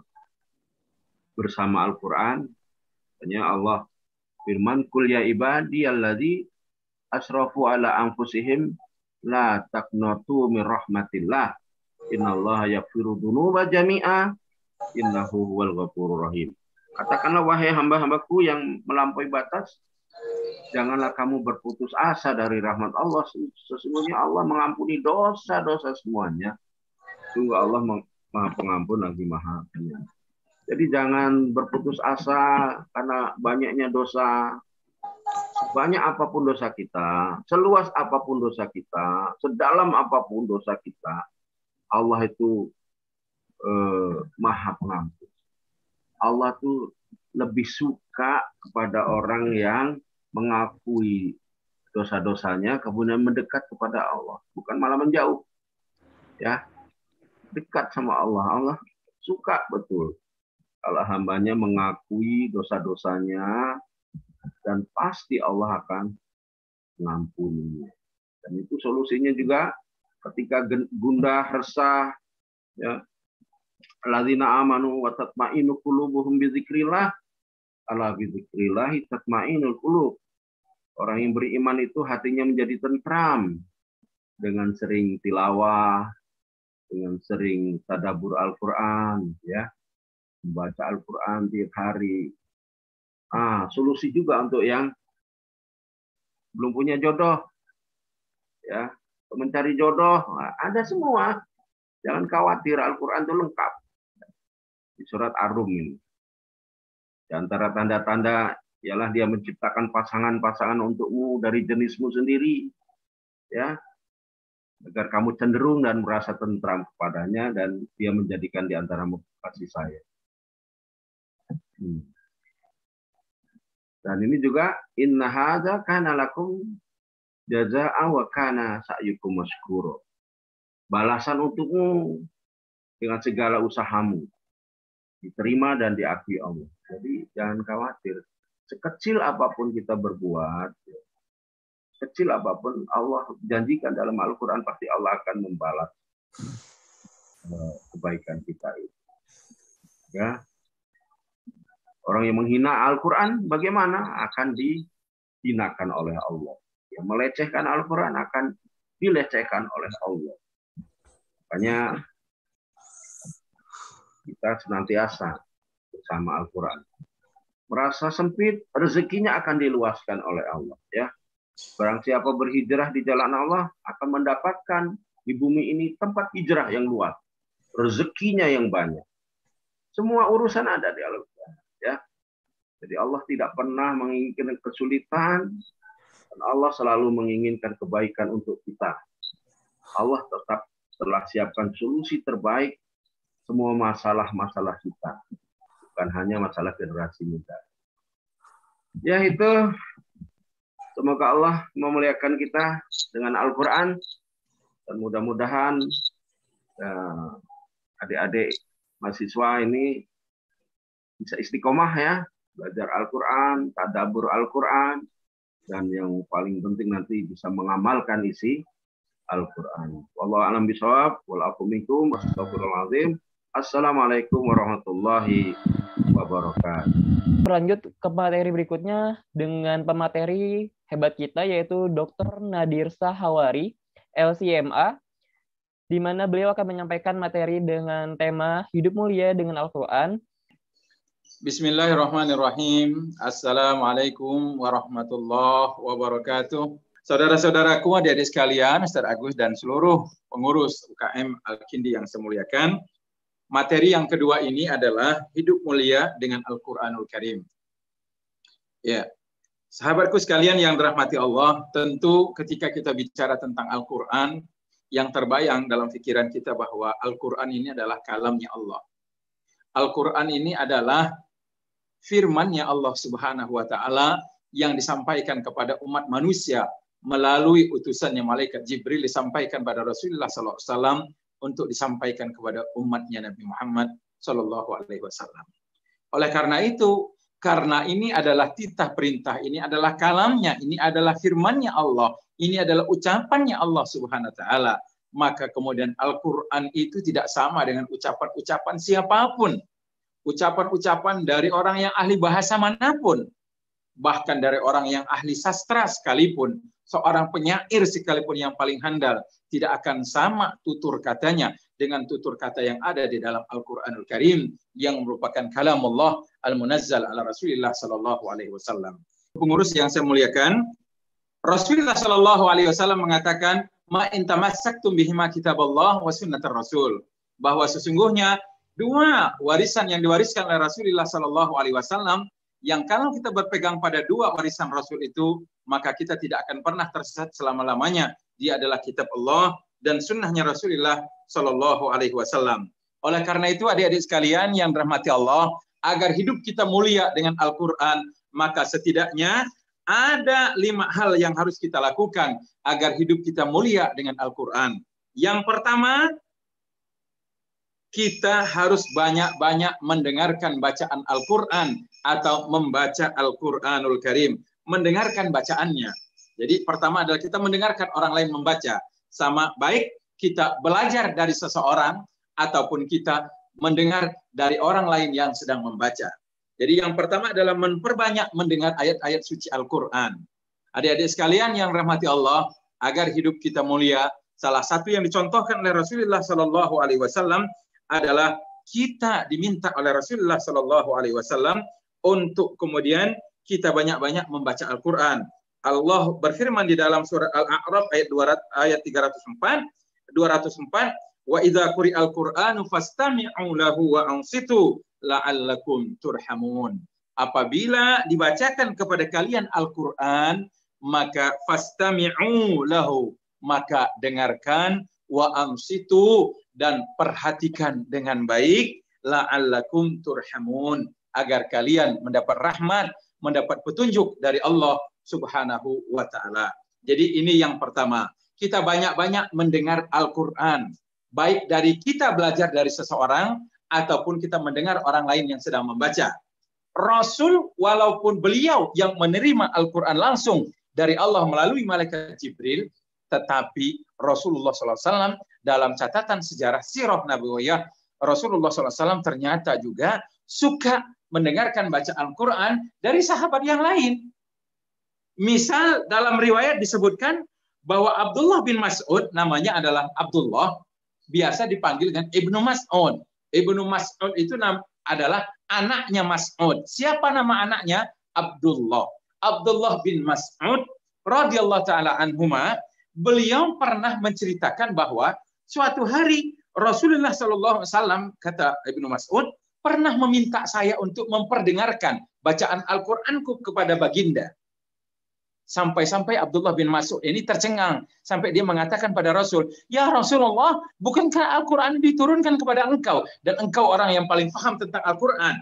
bersama Al-Quran. Hanya Allah firman, kul ya ibadiyalladzi asrafu ala anfusihim la taqnatu min rahmatillah innallaha yaghfiru dzunuba jami'a innahu huwal ghafurur rahim. Katakanlah wahai hamba-hambaku yang melampaui batas, janganlah kamu berputus asa dari rahmat Allah. Sesungguhnya Allah mengampuni dosa-dosa semuanya. Sungguh Allah Maha Pengampun lagi Maha Penyayang. Jadi jangan berputus asa karena banyaknya dosa. Sebanyak apapun dosa kita, seluas apapun dosa kita, sedalam apapun dosa kita, Allah itu eh, Maha Pengampun. Allah tuh lebih suka kepada orang yang mengakui dosa-dosanya, kemudian mendekat kepada Allah, bukan malah menjauh. Ya, dekat sama Allah. Allah suka betul kalau hambanya mengakui dosa-dosanya, dan pasti Allah akan mengampuninya. Dan itu solusinya juga ketika gundah, resah, ya, alladzina amanu wa tatma'innu qulubuhum bi dzikrillah, ala bi dzikrillah tatma'innul qulub. Orang yang beriman itu hatinya menjadi tentram dengan sering tilawah, dengan sering tadabbur Al-Qur'an, ya. Membaca Al-Quran tiap hari. Ah, solusi juga untuk yang belum punya jodoh, ya, mencari jodoh, nah, ada semua. Jangan khawatir, Al-Quran itu lengkap. Di surat Ar-Rum ini. Di antara tanda-tanda ialah dia menciptakan pasangan-pasangan untukmu dari jenismu sendiri, ya, agar kamu cenderung dan merasa tentram kepadanya, dan dia menjadikan di antaramu kasih sayang. Hmm. Dan ini juga inna hadza kana lakum jazaa'a wa kana sa'yukum masykura. Balasan untukmu dengan segala usahamu diterima dan diakui Allah. Jadi jangan khawatir. Sekecil apapun kita berbuat, kecil apapun Allah janjikan dalam Al-Quran, pasti Allah akan membalas kebaikan kita itu. Ya. Orang yang menghina Al-Quran bagaimana? Akan dihinakan oleh Allah. Yang melecehkan Al-Quran akan dilecehkan oleh Allah. Makanya kita senantiasa bersama Al-Quran. Merasa sempit, rezekinya akan diluaskan oleh Allah. Ya, barang siapa berhijrah di jalan Allah akan mendapatkan di bumi ini tempat hijrah yang luas. Rezekinya yang banyak. Semua urusan ada di Al-Quran. Ya, jadi Allah tidak pernah menginginkan kesulitan, dan Allah selalu menginginkan kebaikan untuk kita. Allah tetap telah siapkan solusi terbaik semua masalah-masalah kita, bukan hanya masalah generasi muda. Ya itu, semoga Allah memuliakan kita dengan Al-Quran, dan mudah-mudahan ya, adik-adik mahasiswa ini bisa istiqomah ya, belajar Al-Quran, tadabbur Al-Quran, dan yang paling penting nanti bisa mengamalkan isi Al-Quran. Wallahu a'lam bishawab. Walaikumussalam. Astagfirullahaladzim. Assalamualaikum warahmatullahi wabarakatuh. Lanjut ke materi berikutnya dengan pemateri hebat kita yaitu Doktor Nadir Sahawari, L C M A, di mana beliau akan menyampaikan materi dengan tema Hidup Mulia dengan Al-Quran. Bismillahirrahmanirrahim. Assalamualaikum warahmatullahi wabarakatuh. Saudara-saudaraku, adik-adik sekalian, Mister Agus dan seluruh pengurus U K M Al-Kindi yang saya muliakan, materi yang kedua ini adalah hidup mulia dengan Al-Quranul Karim. Ya, sahabatku sekalian yang dirahmati Allah, tentu ketika kita bicara tentang Al-Quran, yang terbayang dalam pikiran kita bahwa Al-Quran ini adalah kalamnya Allah. Al-Quran ini adalah firman-Nya Allah Subhanahu wa Ta'ala yang disampaikan kepada umat manusia melalui utusannya malaikat Jibril, disampaikan pada Rasulullah sallallahu alaihi wasallam untuk disampaikan kepada umatnya Nabi Muhammad sallallahu alaihi wasallam. Oleh karena itu, karena ini adalah titah perintah, ini adalah kalamnya, ini adalah firman-Nya Allah, ini adalah ucapannya Allah Subhanahu wa Ta'ala, maka kemudian Al-Quran itu tidak sama dengan ucapan-ucapan siapapun. Ucapan-ucapan dari orang yang ahli bahasa manapun, bahkan dari orang yang ahli sastra sekalipun, seorang penyair sekalipun yang paling handal, tidak akan sama tutur katanya dengan tutur kata yang ada di dalam Al-Quranul Karim yang merupakan kalam Allah al-munazzal ala Rasulullah sallallahu alaihi wasallam. Pengurus yang saya muliakan, Rasulullah sallallahu alaihi wasallam mengatakan, "Ma in tamassaktum bihima kitaballah wa sunnatar Rasul." Bahwa sesungguhnya dua warisan yang diwariskan oleh Rasulullah sallallahu alaihi wasallam, yang kalau kita berpegang pada dua warisan Rasul itu, maka kita tidak akan pernah tersesat selama-lamanya. Dia adalah kitab Allah dan sunnahnya Rasulullah Sallallahu Alaihi Wasallam. Oleh karena itu, adik-adik sekalian yang dirahmati Allah, agar hidup kita mulia dengan Al-Quran, maka setidaknya ada lima hal yang harus kita lakukan agar hidup kita mulia dengan Al-Quran. Yang pertama, kita harus banyak-banyak mendengarkan bacaan Al-Quran atau membaca Al-Quranul Karim. Mendengarkan bacaannya. Jadi pertama adalah kita mendengarkan orang lain membaca. Sama baik kita belajar dari seseorang ataupun kita mendengar dari orang lain yang sedang membaca. Jadi yang pertama adalah memperbanyak mendengar ayat-ayat suci Al-Quran. Adik-adik sekalian yang rahmati Allah, agar hidup kita mulia, salah satu yang dicontohkan oleh Rasulullah Sallallahu Alaihi Wasallam adalah kita diminta oleh Rasulullah Sallallahu Alaihi Wasallam untuk kemudian kita banyak-banyak membaca Al-Quran. Allah berfirman di dalam surat Al-A'raf ayat dua ratus, ayat tiga ratus empat, dua ratus empat, wa idza quri'al Qur'anu fastami'u lahu wa ansitu la'allakum turhamun. Apabila dibacakan kepada kalian Al-Quran, maka fastami'u lahu, maka dengarkan, wa ansitu, dan perhatikan dengan baik, la'allakum turhamun, agar kalian mendapat rahmat, mendapat petunjuk dari Allah Subhanahu wa Ta'ala. Jadi ini yang pertama, kita banyak-banyak mendengar Al-Quran, baik dari kita belajar dari seseorang ataupun kita mendengar orang lain yang sedang membaca. Rasul, walaupun beliau yang menerima Al-Quran langsung dari Allah melalui malaikat Jibril, tetapi Rasulullah shallallahu alaihi wasallam dalam catatan sejarah sirah nabawiyah, Rasulullah shallallahu alaihi wasallam ternyata juga suka mendengarkan bacaan Al-Quran dari sahabat yang lain. Misal dalam riwayat disebutkan bahwa Abdullah bin Mas'ud, namanya adalah Abdullah, biasa dipanggil dengan Ibnu Mas'ud. Ibnu Mas'ud itu adalah anaknya Mas'ud. Siapa nama anaknya? Abdullah. Abdullah bin Mas'ud radhiyallahu taala anhuma, beliau pernah menceritakan bahwa suatu hari Rasulullah sallallahu alaihi wasallam, kata Ibnu Mas'ud, pernah meminta saya untuk memperdengarkan bacaan Al-Qur'anku kepada baginda. Sampai-sampai Abdullah bin Mas'ud ini tercengang. Sampai dia mengatakan pada Rasul, "Ya Rasulullah, bukankah Al-Quran diturunkan kepada engkau? Dan engkau orang yang paling paham tentang Al-Quran."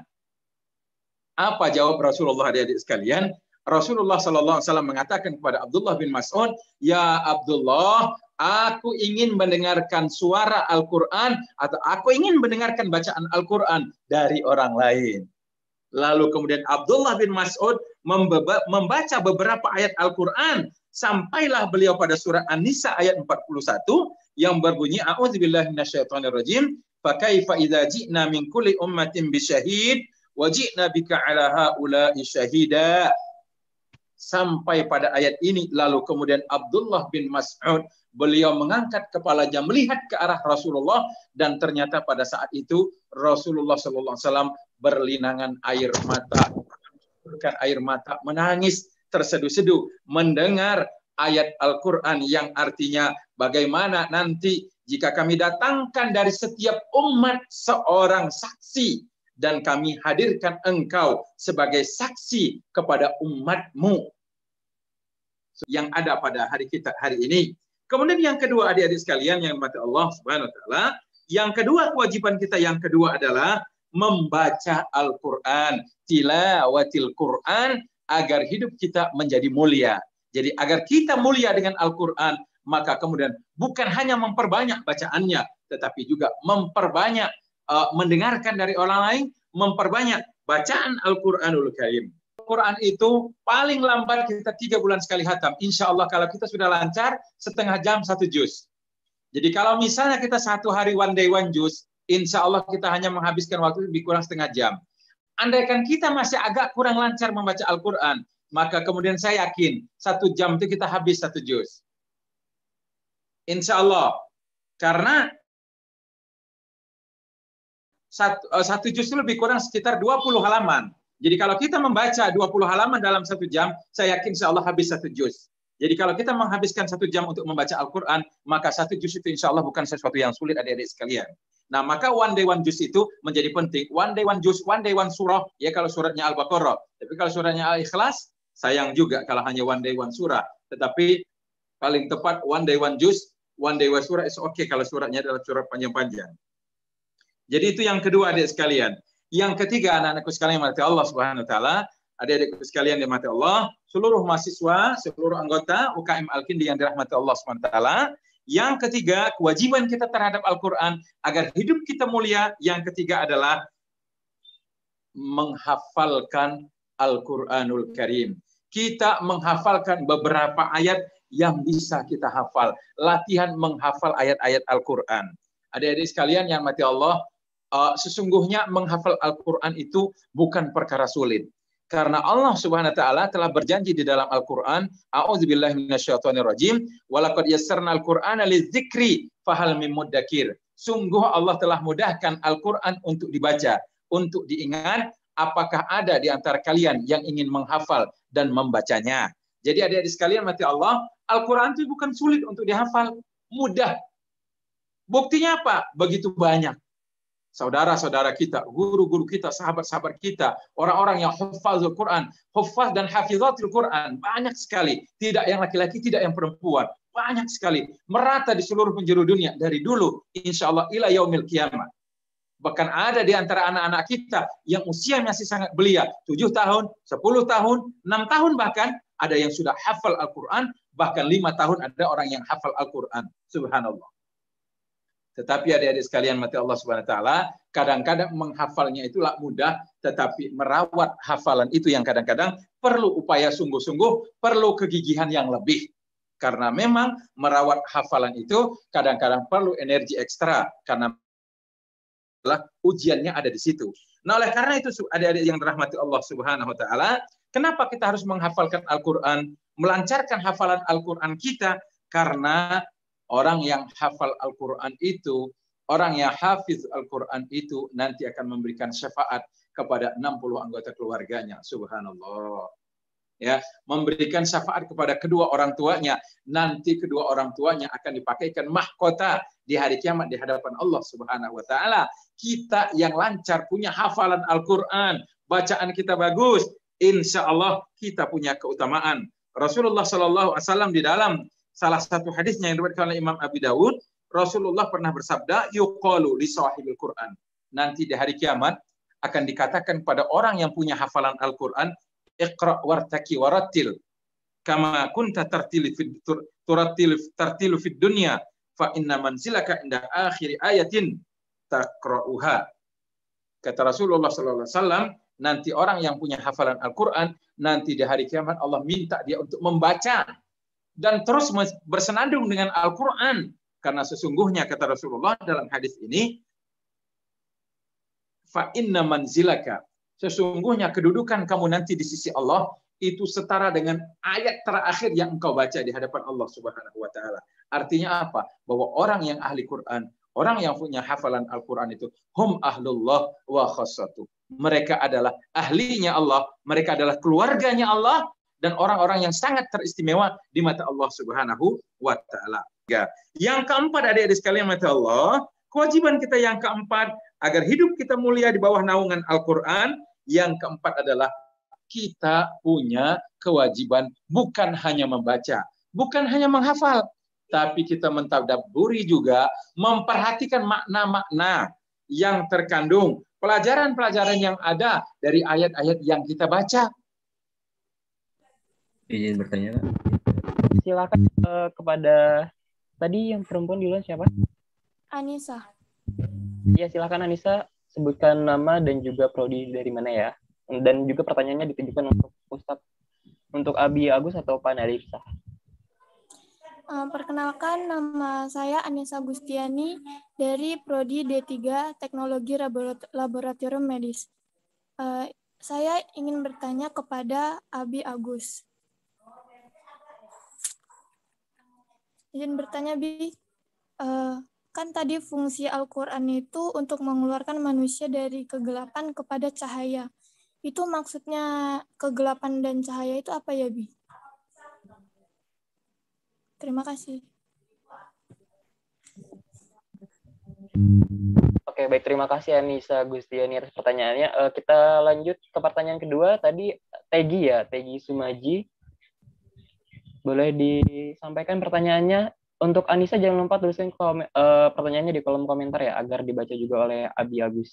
Apa jawab Rasulullah, adik-adik sekalian? Rasulullah sallallahu alaihi wasallam mengatakan kepada Abdullah bin Mas'ud, "Ya Abdullah, aku ingin mendengarkan suara Al-Quran atau aku ingin mendengarkan bacaan Al-Quran dari orang lain." Lalu kemudian Abdullah bin Mas'ud membaca beberapa ayat Al-Quran sampailah beliau pada surat An-Nisa ayat empat puluh satu yang berbunyi a'udzubillahi minasyaitonirrajim fa kaifa idza ji'na min kulli ummatin bisyahid wa ji'na bika 'ala haula'i syahida. Sampai pada ayat ini lalu kemudian Abdullah bin Mas'ud beliau mengangkat kepalanya melihat ke arah Rasulullah dan ternyata pada saat itu Rasulullah sallallahu alaihi wasallam berlinangan air mata, air mata menangis terseduh-seduh mendengar ayat Al-Quran yang artinya bagaimana nanti jika kami datangkan dari setiap umat seorang saksi dan kami hadirkan engkau sebagai saksi kepada umatmu yang ada pada hari kita hari ini. Kemudian yang kedua adik-adik sekalian yang dirahmati Allah Subhanahu wa taala, yang kedua kewajiban kita yang kedua adalah membaca Al-Quran, tilawatil Quran agar hidup kita menjadi mulia. Jadi agar kita mulia dengan Al-Quran, maka kemudian bukan hanya memperbanyak bacaannya, tetapi juga memperbanyak uh, mendengarkan dari orang lain, memperbanyak bacaan Al-Quranul Karim. Quran itu paling lambat kita tiga bulan sekali hatam. Insya Allah kalau kita sudah lancar setengah jam satu juz. Jadi kalau misalnya kita satu hari one day one juz, insya Allah kita hanya menghabiskan waktu lebih kurang setengah jam. Andaikan kita masih agak kurang lancar membaca Al-Quran, maka kemudian saya yakin satu jam itu kita habis satu juz. Insya Allah. Karena satu, satu juz itu lebih kurang sekitar dua puluh halaman. Jadi kalau kita membaca dua puluh halaman dalam satu jam, saya yakin insya Allah habis satu juz. Jadi kalau kita menghabiskan satu jam untuk membaca Al-Quran, maka satu juz itu insya Allah bukan sesuatu yang sulit adik-adik sekalian. Nah, maka one day one juz itu menjadi penting. One day one juz, one day one surah, ya kalau suratnya Al-Baqarah. Tapi kalau suratnya Al-Ikhlas, sayang juga kalau hanya one day one surah. Tetapi paling tepat one day one juz, one day one surah is okay kalau suratnya adalah surat panjang-panjang. Jadi itu yang kedua adik sekalian. Yang ketiga anak-anakku sekalian yang dirahmati Allah Subhanahu wa taala, adik-adikku sekalian yang dirahmati Allah, seluruh mahasiswa, seluruh anggota U K M Al-Kindi yang dirahmati Allah Subhanahu wa taala. Yang ketiga, kewajiban kita terhadap Al-Quran agar hidup kita mulia. Yang ketiga adalah menghafalkan Al-Quranul Karim. Kita menghafalkan beberapa ayat yang bisa kita hafal. Latihan menghafal ayat-ayat Al-Quran. Adik-adik sekalian yang dirahmati Allah, uh, sesungguhnya menghafal Al-Quran itu bukan perkara sulit. Karena Allah Subhanahu wa taala telah berjanji di dalam Al-Qur'an, a'udzubillahi minasyaitonirrajim, wa laqad yassarnal Qur'ana lidzikri fahal mim muddakir. Sungguh Allah telah mudahkan Al-Qur'an untuk dibaca, untuk diingat, apakah ada di antara kalian yang ingin menghafal dan membacanya. Jadi adik-adik sekalian mati Allah, Al-Qur'an itu bukan sulit untuk dihafal, mudah. Buktinya apa? Begitu banyak saudara-saudara kita, guru-guru kita, sahabat-sahabat kita, orang-orang yang hafazul Quran, hafaz dan hafizatul Quran, banyak sekali. Tidak yang laki-laki, tidak yang perempuan. Banyak sekali. Merata di seluruh penjuru dunia. Dari dulu, insya Allah, ila yaumil kiamat. Bahkan ada di antara anak-anak kita yang usia masih sangat belia. tujuh tahun, sepuluh tahun, enam tahun bahkan, ada yang sudah hafal Al-Quran, bahkan lima tahun ada orang yang hafal Al-Quran. Subhanallah. Tetapi adik-adik sekalian mati Allah Subhanahu wa taala, kadang-kadang menghafalnya itulah mudah, tetapi merawat hafalan itu yang kadang-kadang perlu upaya sungguh-sungguh, perlu kegigihan yang lebih. Karena memang merawat hafalan itu kadang-kadang perlu energi ekstra karena ujiannya ada di situ. Nah, oleh karena itu adik-adik yang dirahmati Allah Subhanahu wa taala, kenapa kita harus menghafalkan Al-Qur'an, melancarkan hafalan Al-Qur'an kita? Karena orang yang hafal Al-Quran itu, orang yang hafiz Al-Quran itu nanti akan memberikan syafaat kepada enam puluh anggota keluarganya. Subhanallah. Ya, memberikan syafaat kepada kedua orang tuanya. Nanti kedua orang tuanya akan dipakaikan mahkota di hari kiamat di hadapan Allah Subhanahu wa taala. Kita yang lancar punya hafalan Al-Quran, bacaan kita bagus, insya Allah kita punya keutamaan. Rasulullah Shallallahu Alaihi Wasallam di dalam salah satu hadisnya yang diriwayatkan oleh Imam Abi Dawud, Rasulullah pernah bersabda, yuqalu li sahibil Quran. Nanti di hari kiamat akan dikatakan pada orang yang punya hafalan Al-Quran, iqra wartaki warattil kama kunta tartilu fid turattil tartilu fid dunya fa inna manzilaka inda akhir ayatin taqra'uha. Kata Rasulullah sallallahu alaihi wasallam, nanti orang yang punya hafalan Al-Quran, nanti di hari kiamat Allah minta dia untuk membaca dan terus bersenandung dengan Al-Quran. Karena sesungguhnya kata Rasulullah dalam hadis ini, fa inna manzilaka, sesungguhnya kedudukan kamu nanti di sisi Allah itu setara dengan ayat terakhir yang engkau baca di hadapan Allah Subhanahu wa taala. Artinya apa? Bahwa orang yang ahli Quran, orang yang punya hafalan Al-Quran itu hum ahlullah wa khassatuh. Mereka adalah ahlinya Allah, mereka adalah keluarganya Allah, dan orang-orang yang sangat teristimewa di mata Allah Subhanahu wa taala. Yang keempat, adik-adik sekalian mata Allah, kewajiban kita yang keempat agar hidup kita mulia di bawah naungan Al-Quran, yang keempat adalah kita punya kewajiban bukan hanya membaca, bukan hanya menghafal, tapi kita mentadabburi juga, memperhatikan makna-makna yang terkandung, pelajaran-pelajaran yang ada dari ayat-ayat yang kita baca. Izin bertanya, Pak. Silakan uh, kepada tadi yang perempuan duluan siapa? Anissa. Ya, silakan Anissa, sebutkan nama dan juga prodi dari mana ya. Dan juga pertanyaannya ditujukan untuk Ustadz, untuk Abi Agus atau Pak Nadirsa. Uh, perkenalkan, nama saya Anissa Gustiani dari prodi D tiga Teknologi Laboratorium Medis. Uh, saya ingin bertanya kepada Abi Agus. Izin bertanya, Bi, uh, kan tadi fungsi Al-Quran itu untuk mengeluarkan manusia dari kegelapan kepada cahaya. Itu maksudnya kegelapan dan cahaya itu apa ya, Bi? Terima kasih. Oke, baik. Terima kasih Anissa Gustiani atas pertanyaannya. Uh, kita lanjut ke pertanyaan kedua. Tadi Tegi ya, Tegi Sumaji. Boleh disampaikan pertanyaannya. Untuk Anissa jangan lupa tuliskan komen, uh, pertanyaannya di kolom komentar ya, agar dibaca juga oleh Abi Agus.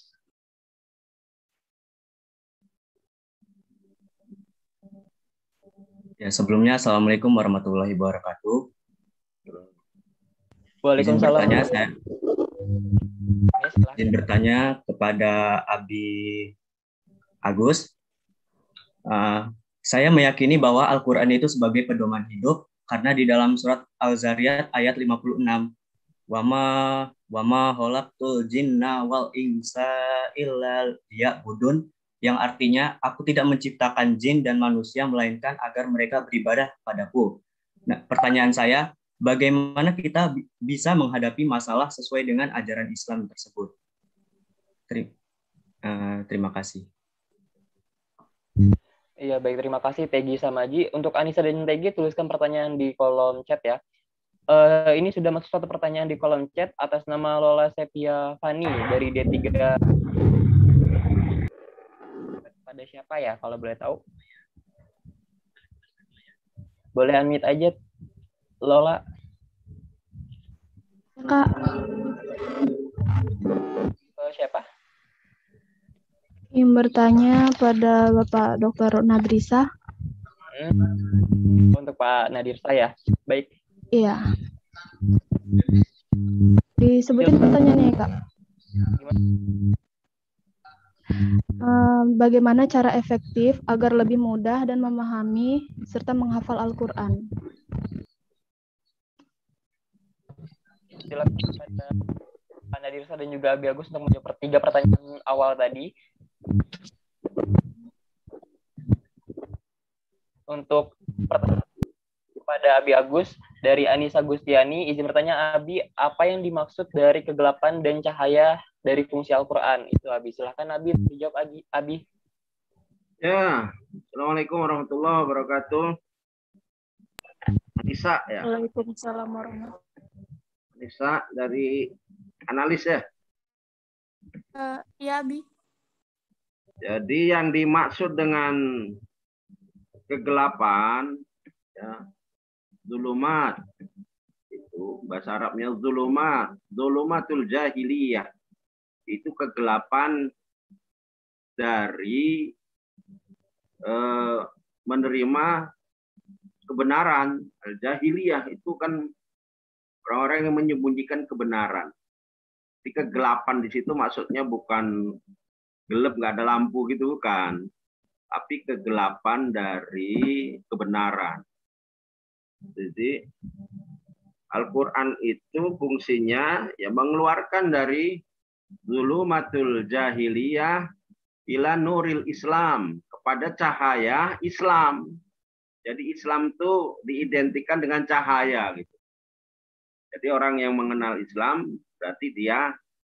Ya, sebelumnya Assalamualaikum warahmatullahi wabarakatuh. Waalaikumsalam. Izin bertanya, saya izin bertanya kepada Abi Agus. Uh, saya meyakini bahwa Al-Quran itu sebagai pedoman hidup, karena di dalam surat Al-Zariyat ayat lima puluh enam, wama wama khalaqtul jinna wal insa illa liya'budun, yang artinya aku tidak menciptakan jin dan manusia melainkan agar mereka beribadah padaku. Nah, pertanyaan saya, bagaimana kita bisa menghadapi masalah sesuai dengan ajaran Islam tersebut? Terima, uh, terima kasih. Iya, baik. Terima kasih Tegi Samaji. Untuk Anissa dan Tegi, tuliskan pertanyaan di kolom chat ya. Uh, ini sudah masuk satu pertanyaan di kolom chat atas nama Lola Sepia Fani dari D tiga. Pada siapa ya, kalau boleh tahu? Boleh unmute aja, Lola. Kak. Uh, siapa? Ingin bertanya pada Bapak Doktor Nadirsa. Hmm. Untuk Pak Nadirsa ya. Baik. Iya. Disebutin pertanyaannya ya, Kak. Uh, bagaimana cara efektif agar lebih mudah dan memahami serta menghafal Al-Quran? Silakan pada Pak Nadirsa dan juga Abi Agus untuk menjawab tiga pertanyaan awal tadi. Untuk pertanyaan kepada Abi Agus dari Anissa Gustiani, izin bertanya Abi, apa yang dimaksud dari kegelapan dan cahaya dari fungsi Al-Quran? Itu Abi, silahkan Abi dijawab Abi. Abi. Ya, Assalamualaikum warahmatullahi wabarakatuh. Anissa ya. Waalaikumsalam warahmatullahi wabarakatuh. Anissa dari analis ya. Uh, ya Abi. Jadi yang dimaksud dengan kegelapan, ya, zulumat, itu bahasa Arabnya zulumat, zulumatul jahiliyah, itu kegelapan dari eh, menerima kebenaran. Al-jahiliyah itu kan orang-orang yang menyembunyikan kebenaran. Jadi kegelapan di situ maksudnya bukan gelap nggak ada lampu gitu bukan, tapi kegelapan dari kebenaran. Jadi Al-Quran itu fungsinya ya mengeluarkan dari zulumatul jahiliyah ila nuril Islam, kepada cahaya Islam. Jadi Islam itu diidentikan dengan cahaya gitu. Jadi orang yang mengenal Islam berarti dia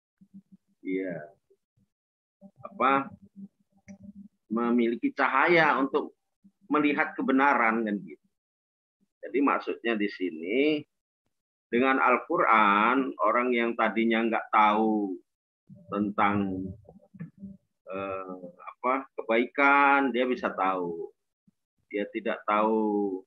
dia apa memiliki cahaya untuk melihat kebenaran kan gitu. Jadi maksudnya di sini dengan Al-Quran, orang yang tadinya nggak tahu tentang eh, apa kebaikan, dia bisa tahu. Dia tidak tahu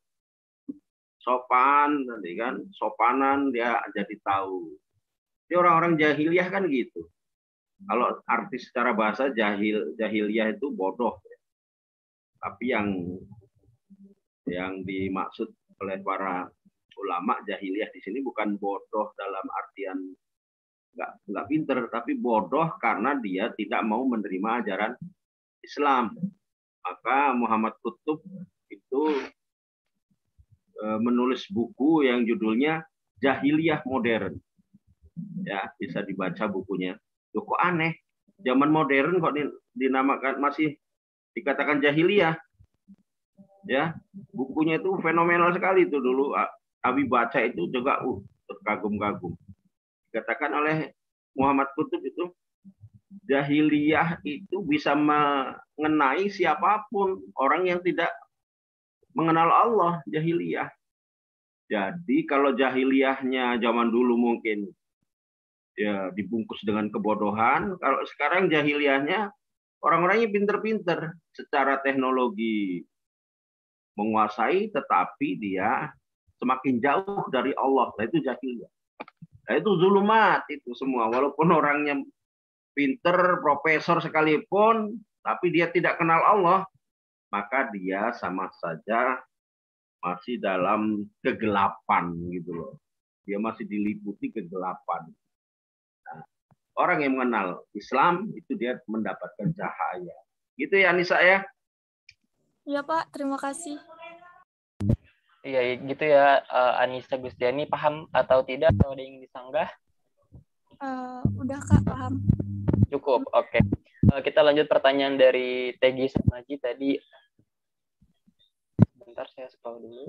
sopan, nanti kan sopanan dia jadi tahu. Jadi orang-orang jahiliyah kan gitu. Kalau artis secara bahasa jahil jahiliyah itu bodoh. Tapi yang yang dimaksud oleh para ulama jahiliyah di sini bukan bodoh dalam artian nggak nggak pinter, tapi bodoh karena dia tidak mau menerima ajaran Islam. Maka Muhammad Qutb itu e, menulis buku yang judulnya Jahiliyah Modern. Ya, bisa dibaca bukunya. Loh, kok aneh? Zaman modern kok dinamakan masih dikatakan jahiliyah. Ya, bukunya itu fenomenal sekali itu dulu. Abi baca itu juga uh, terkagum-kagum. Dikatakan oleh Muhammad Qutb itu jahiliyah itu bisa mengenai siapapun, orang yang tidak mengenal Allah, jahiliyah. Jadi kalau jahiliyahnya zaman dulu mungkin ya dibungkus dengan kebodohan, kalau sekarang jahiliyahnya orang-orangnya pinter-pinter secara teknologi menguasai, tetapi dia semakin jauh dari Allah. Nah, itu jahiliyah. Nah, itu zulumat itu semua. Walaupun orangnya pinter, profesor sekalipun, tapi dia tidak kenal Allah, maka dia sama saja masih dalam kegelapan gitu loh. Dia masih diliputi kegelapan. Nah, orang yang mengenal Islam itu dia mendapatkan cahaya. Gitu ya Nisa ya? Iya Pak, terima kasih. Iya gitu ya, uh, Anissa Gustiani, paham atau tidak, atau ada yang disanggah? Uh, udah Kak, paham. Cukup, oke. Okay. Uh, kita lanjut pertanyaan dari Tegi Samaji tadi. Bentar saya scroll dulu.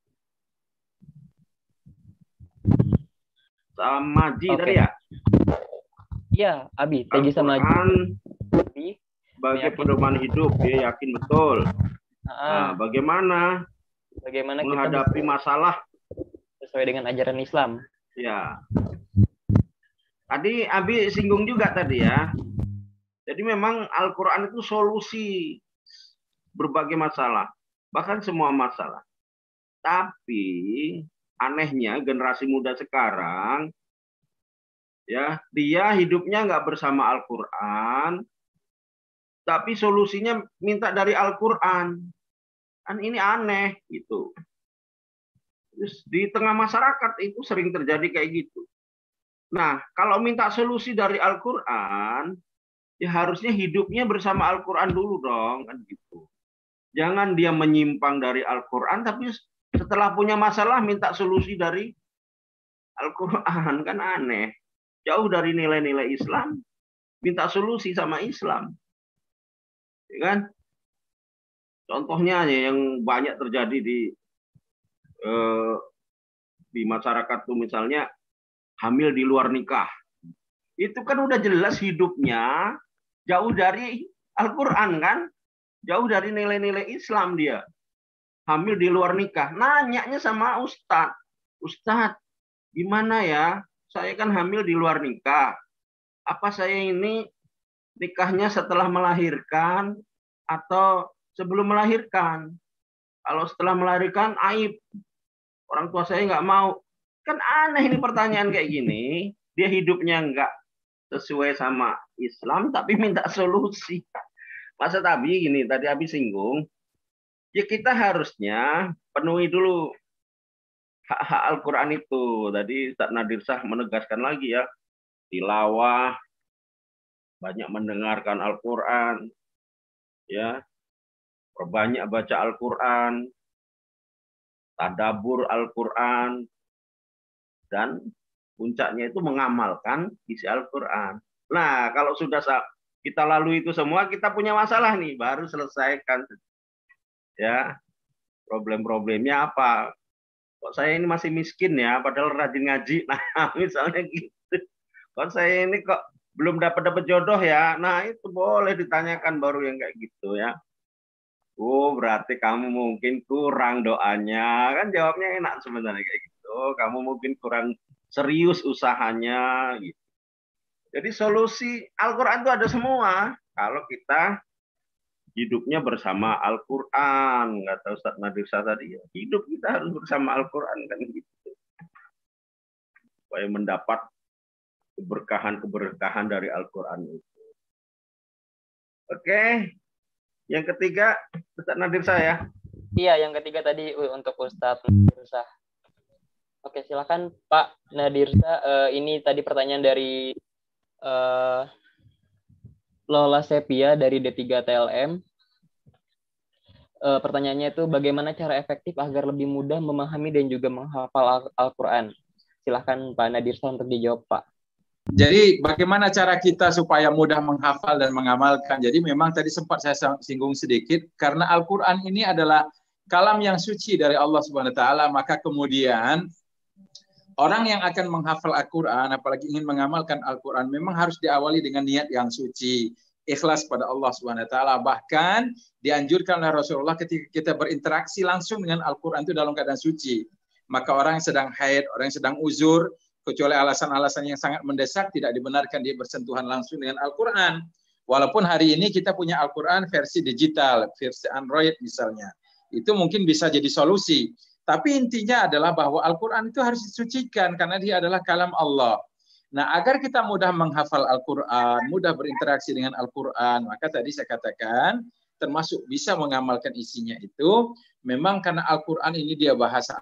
Samaji okay. Tadi ya? Iya, Abi, Tegi Samaji. Abi, sebagai pedoman hidup, dia yakin betul. Ah. Nah, bagaimana? Bagaimana menghadapi kita masalah sesuai dengan ajaran Islam. Ya. Tadi Abi singgung juga tadi ya. Jadi memang Al-Quran itu solusi berbagai masalah. Bahkan semua masalah. Tapi anehnya generasi muda sekarang, ya dia hidupnya nggak bersama Al-Quran, tapi solusinya minta dari Al-Quran. Kan ini aneh gitu. Terus di tengah masyarakat itu sering terjadi kayak gitu. Nah, kalau minta solusi dari Al-Quran, ya harusnya hidupnya bersama Al-Quran dulu dong, kan gitu. Jangan dia menyimpang dari Al-Quran, tapi setelah punya masalah minta solusi dari Al-Quran, kan aneh. Jauh dari nilai-nilai Islam, minta solusi sama Islam. Ya kan? Contohnya yang banyak terjadi di eh, di masyarakat tuh misalnya hamil di luar nikah. Itu kan udah jelas hidupnya jauh dari Al-Quran kan? Jauh dari nilai-nilai Islam dia. Hamil di luar nikah. Nanyanya sama Ustadz. Ustadz, gimana ya? Saya kan hamil di luar nikah. Apa saya ini nikahnya setelah melahirkan atau sebelum melahirkan? Kalau setelah melahirkan aib, orang tua saya nggak mau. Kan aneh ini pertanyaan kayak gini. Dia hidupnya nggak sesuai sama Islam, tapi minta solusi. Masa Abi gini, tadi Abi singgung, ya kita harusnya penuhi dulu hak-hak Al-Quran itu. Tadi Ustaz Nadir Shah menegaskan lagi ya, tilawah, banyak mendengarkan Al-Quran, ya, perbanyak baca Al-Quran, tadabbur Al-Quran, dan puncaknya itu mengamalkan isi Al-Quran. Nah, kalau sudah kita lalui itu semua, kita punya masalah nih, baru selesaikan. Ya, problem-problemnya apa? Kok saya ini masih miskin ya, padahal rajin ngaji. Nah, misalnya gitu. Kok saya ini kok belum dapat dapat jodoh ya? Nah, itu boleh ditanyakan baru yang kayak gitu ya. Oh, berarti kamu mungkin kurang doanya. Kan jawabnya enak sebenarnya kayak gitu. Kamu mungkin kurang serius usahanya gitu. Jadi solusi Al-Quran itu ada semua. Kalau kita hidupnya bersama Al-Quran. Kata Ustadz Nadir Shah tadi, hidup kita harus bersama Al-Quran. Kan gitu. Supaya mendapat keberkahan-keberkahan dari Al-Quran itu. Oke. Yang ketiga, Ustadz Nadir Shah ya. Iya, yang ketiga tadi untuk Ustadz Nadir Shah. Oke, silakan Pak Nadir Shah. Uh, ini tadi pertanyaan dari Uh, Lola Sepia dari D tiga T L M. Uh, pertanyaannya itu bagaimana cara efektif agar lebih mudah memahami dan juga menghafal Al-Quran? Silahkan Pak Nadir Shah untuk dijawab, Pak. Jadi bagaimana cara kita supaya mudah menghafal dan mengamalkan? Jadi memang tadi sempat saya singgung sedikit, karena Al-Quran ini adalah kalam yang suci dari Allah Subhanahu Wa Taala, maka kemudian orang yang akan menghafal Al-Quran, apalagi ingin mengamalkan Al-Quran, memang harus diawali dengan niat yang suci, ikhlas pada Allah Subhanahu Wa Taala. Bahkan dianjurkan oleh Rasulullah ketika kita berinteraksi langsung dengan Al-Quran itu dalam keadaan suci. Maka orang yang sedang haid, orang yang sedang uzur, kecuali alasan-alasan yang sangat mendesak, tidak dibenarkan dia bersentuhan langsung dengan Al-Quran. Walaupun hari ini kita punya Al-Quran versi digital, versi Android misalnya, itu mungkin bisa jadi solusi. Tapi intinya adalah bahwa Al-Quran itu harus disucikan karena dia adalah kalam Allah. Nah, agar kita mudah menghafal Al-Quran, mudah berinteraksi dengan Al-Quran, maka tadi saya katakan, termasuk bisa mengamalkan isinya itu, memang karena Al-Quran ini dia bahasa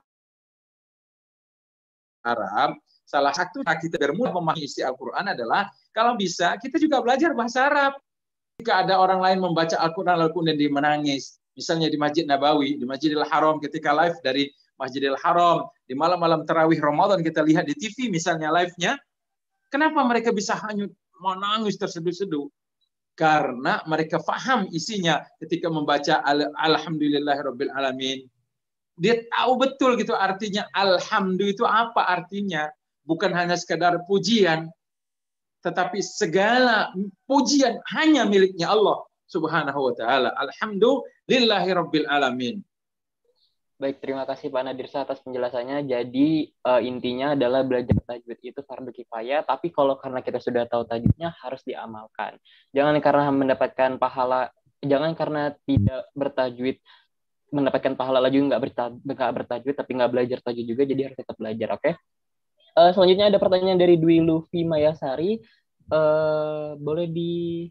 Arab, salah satu cara kita bermudah memahami isi Al-Quran adalah, kalau bisa, kita juga belajar bahasa Arab. Jika ada orang lain membaca Al-Quran lalu kemudian dia menangis, misalnya di Masjid Nabawi, di Masjidil Haram ketika live dari Masjidil Haram, di malam-malam tarawih Ramadan kita lihat di T V misalnya live-nya, kenapa mereka bisa hanyut menangis terseduh-seduh? Karena mereka faham isinya ketika membaca Alhamdulillahirabbil alamin. Dia tahu betul gitu artinya alhamdulillah itu apa artinya, bukan hanya sekadar pujian, tetapi segala pujian hanya miliknya Allah Subhanahu wa taala. Alhamdulillahirabbil alamin. Baik, terima kasih Pak Nadir Shah atas penjelasannya. Jadi uh, intinya adalah belajar tajwid itu fardu kifayah, tapi kalau karena kita sudah tahu tajwidnya harus diamalkan. Jangan karena mendapatkan pahala, jangan karena tidak bertajwid mendapatkan pahala lagi nggak berta, bertajwid tapi nggak belajar tajwid juga, jadi harus tetap belajar, oke? Okay? Uh, selanjutnya ada pertanyaan dari Dwi Lufi Mayasari. Uh, boleh di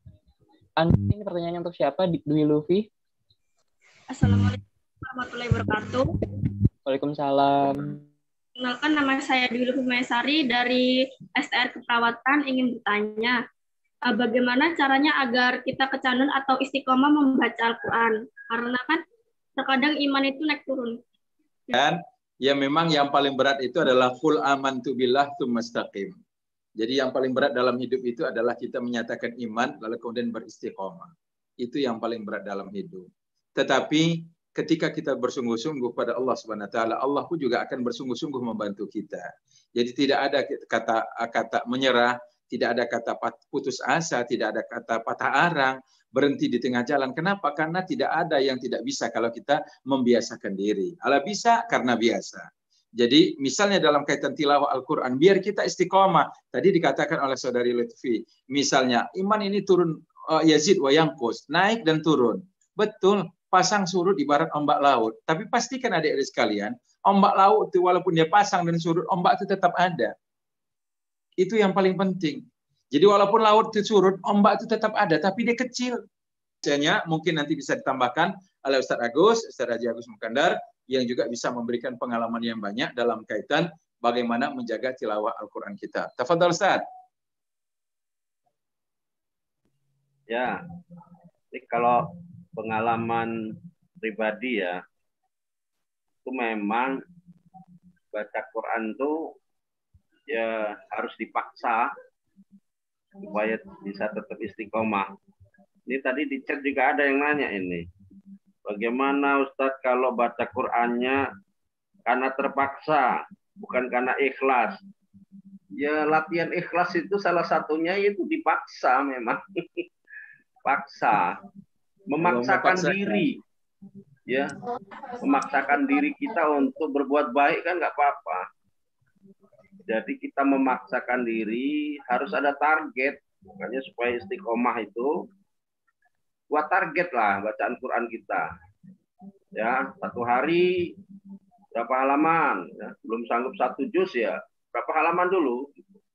ini pertanyaannya untuk siapa, Dwi Lufi? Assalamualaikum warahmatullahi wabarakatuh. Waalaikumsalam. Kenalkan, nama saya Dwi Lufi Mayasari dari S T R Keperawatan. Ingin bertanya, uh, bagaimana caranya agar kita kecanduan atau istiqomah membaca Al-Quran? Karena kan terkadang iman itu naik turun. Dan ya memang yang paling berat itu adalah qul amantu billah tsumastaqim. Jadi yang paling berat dalam hidup itu adalah kita menyatakan iman lalu kemudian beristiqomah. Itu yang paling berat dalam hidup. Tetapi ketika kita bersungguh-sungguh pada Allah Subhanahu wa taala, Allah pun juga akan bersungguh-sungguh membantu kita. Jadi tidak ada kata kata menyerah, tidak ada kata putus asa, tidak ada kata patah arang, berhenti di tengah jalan. Kenapa? Karena tidak ada yang tidak bisa kalau kita membiasakan diri. Ala bisa karena biasa. Jadi misalnya dalam kaitan tilawah Al-Quran, biar kita istiqomah. Tadi dikatakan oleh saudari Lutfi, misalnya iman ini turun, uh, yazid wa yanqus, naik dan turun. Betul, pasang surut ibarat ombak laut. Tapi pastikan adik-adik sekalian, ombak laut itu walaupun dia pasang dan surut, ombak itu tetap ada. Itu yang paling penting. Jadi walaupun laut itu surut, ombak itu tetap ada, tapi dia kecil. Misalnya mungkin nanti bisa ditambahkan oleh Ustaz Agus, Ustaz Haji Agus Mukandar, yang juga bisa memberikan pengalaman yang banyak dalam kaitan bagaimana menjaga tilawah Al-Quran kita. Tafadhal Ustaz. Ya, ini kalau pengalaman pribadi ya, itu memang baca Quran tuh ya harus dipaksa supaya bisa tetap istiqomah. Ini tadi di chat juga ada yang nanya ini. Bagaimana Ustadz kalau baca Qur'annya karena terpaksa, bukan karena ikhlas? Ya latihan ikhlas itu salah satunya itu dipaksa memang. Paksa. Memaksakan diri. Ya, memaksakan diri kita untuk berbuat baik kan nggak apa-apa. Jadi kita memaksakan diri harus ada target, makanya supaya istiqomah itu buat target lah bacaan Quran kita. Ya, satu hari berapa halaman? Ya, belum sanggup satu juz ya, berapa halaman dulu?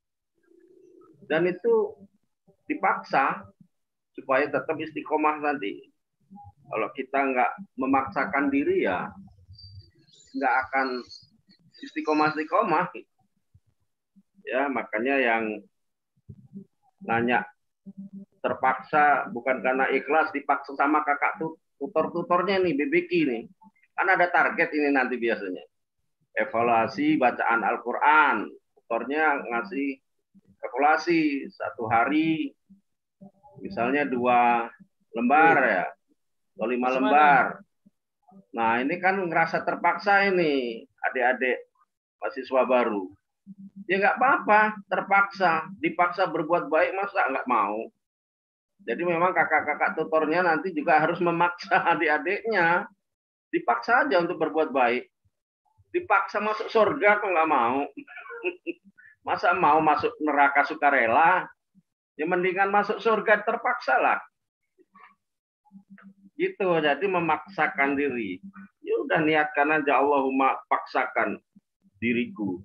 Dan itu dipaksa supaya tetap istiqomah nanti. Kalau kita nggak memaksakan diri ya nggak akan istiqomah-istiqomah. Ya, makanya yang nanya terpaksa bukan karena ikhlas, dipaksa sama kakak tutor-tutornya nih, B B K nih. Kan ada target ini nanti biasanya. Evaluasi bacaan Al-Quran. Tutornya ngasih evaluasi satu hari, misalnya dua lembar ya, atau lima lembar. Nah ini kan ngerasa terpaksa ini, adik-adik mahasiswa baru. Ya nggak apa-apa, terpaksa, dipaksa berbuat baik masa nggak mau. Jadi memang kakak-kakak tutornya nanti juga harus memaksa adik-adiknya, dipaksa aja untuk berbuat baik. Dipaksa masuk surga kok nggak mau. Masa mau masuk neraka sukarela? Ya mendingan masuk surga terpaksa lah. Gitu, jadi memaksakan diri. Ya udah niatkan aja, Allahumma paksakan diriku.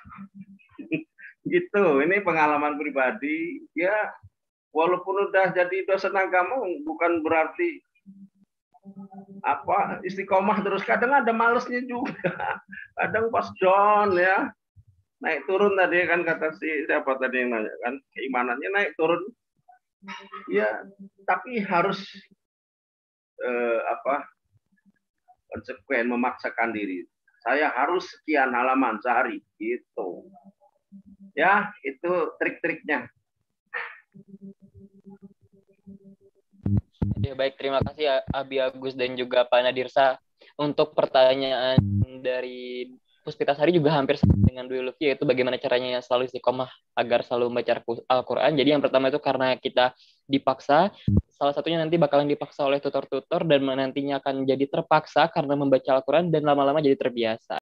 Gitu, ini pengalaman pribadi. Ya, walaupun udah jadi dosen agama, bukan berarti apa istiqomah terus. Kadang ada malesnya juga. Kadang pas down ya, naik turun tadi kan kata si siapa tadi yang nanya kan, keimanannya naik turun. Ya, tapi harus eh, apa konsekuen, memaksakan diri. Saya harus sekian halaman sehari, gitu. Ya, itu trik-triknya. Ya, baik, terima kasih ya Abi Agus dan juga Pak Nadirsa. Untuk pertanyaan dari Puspita Sari juga hampir sama dengan Dwi Lutfi, yaitu bagaimana caranya selalu istiqomah agar selalu membaca Al-Quran. Jadi yang pertama itu karena kita dipaksa, salah satunya nanti bakalan dipaksa oleh tutor-tutor dan nantinya akan jadi terpaksa karena membaca Al-Quran dan lama-lama jadi terbiasa.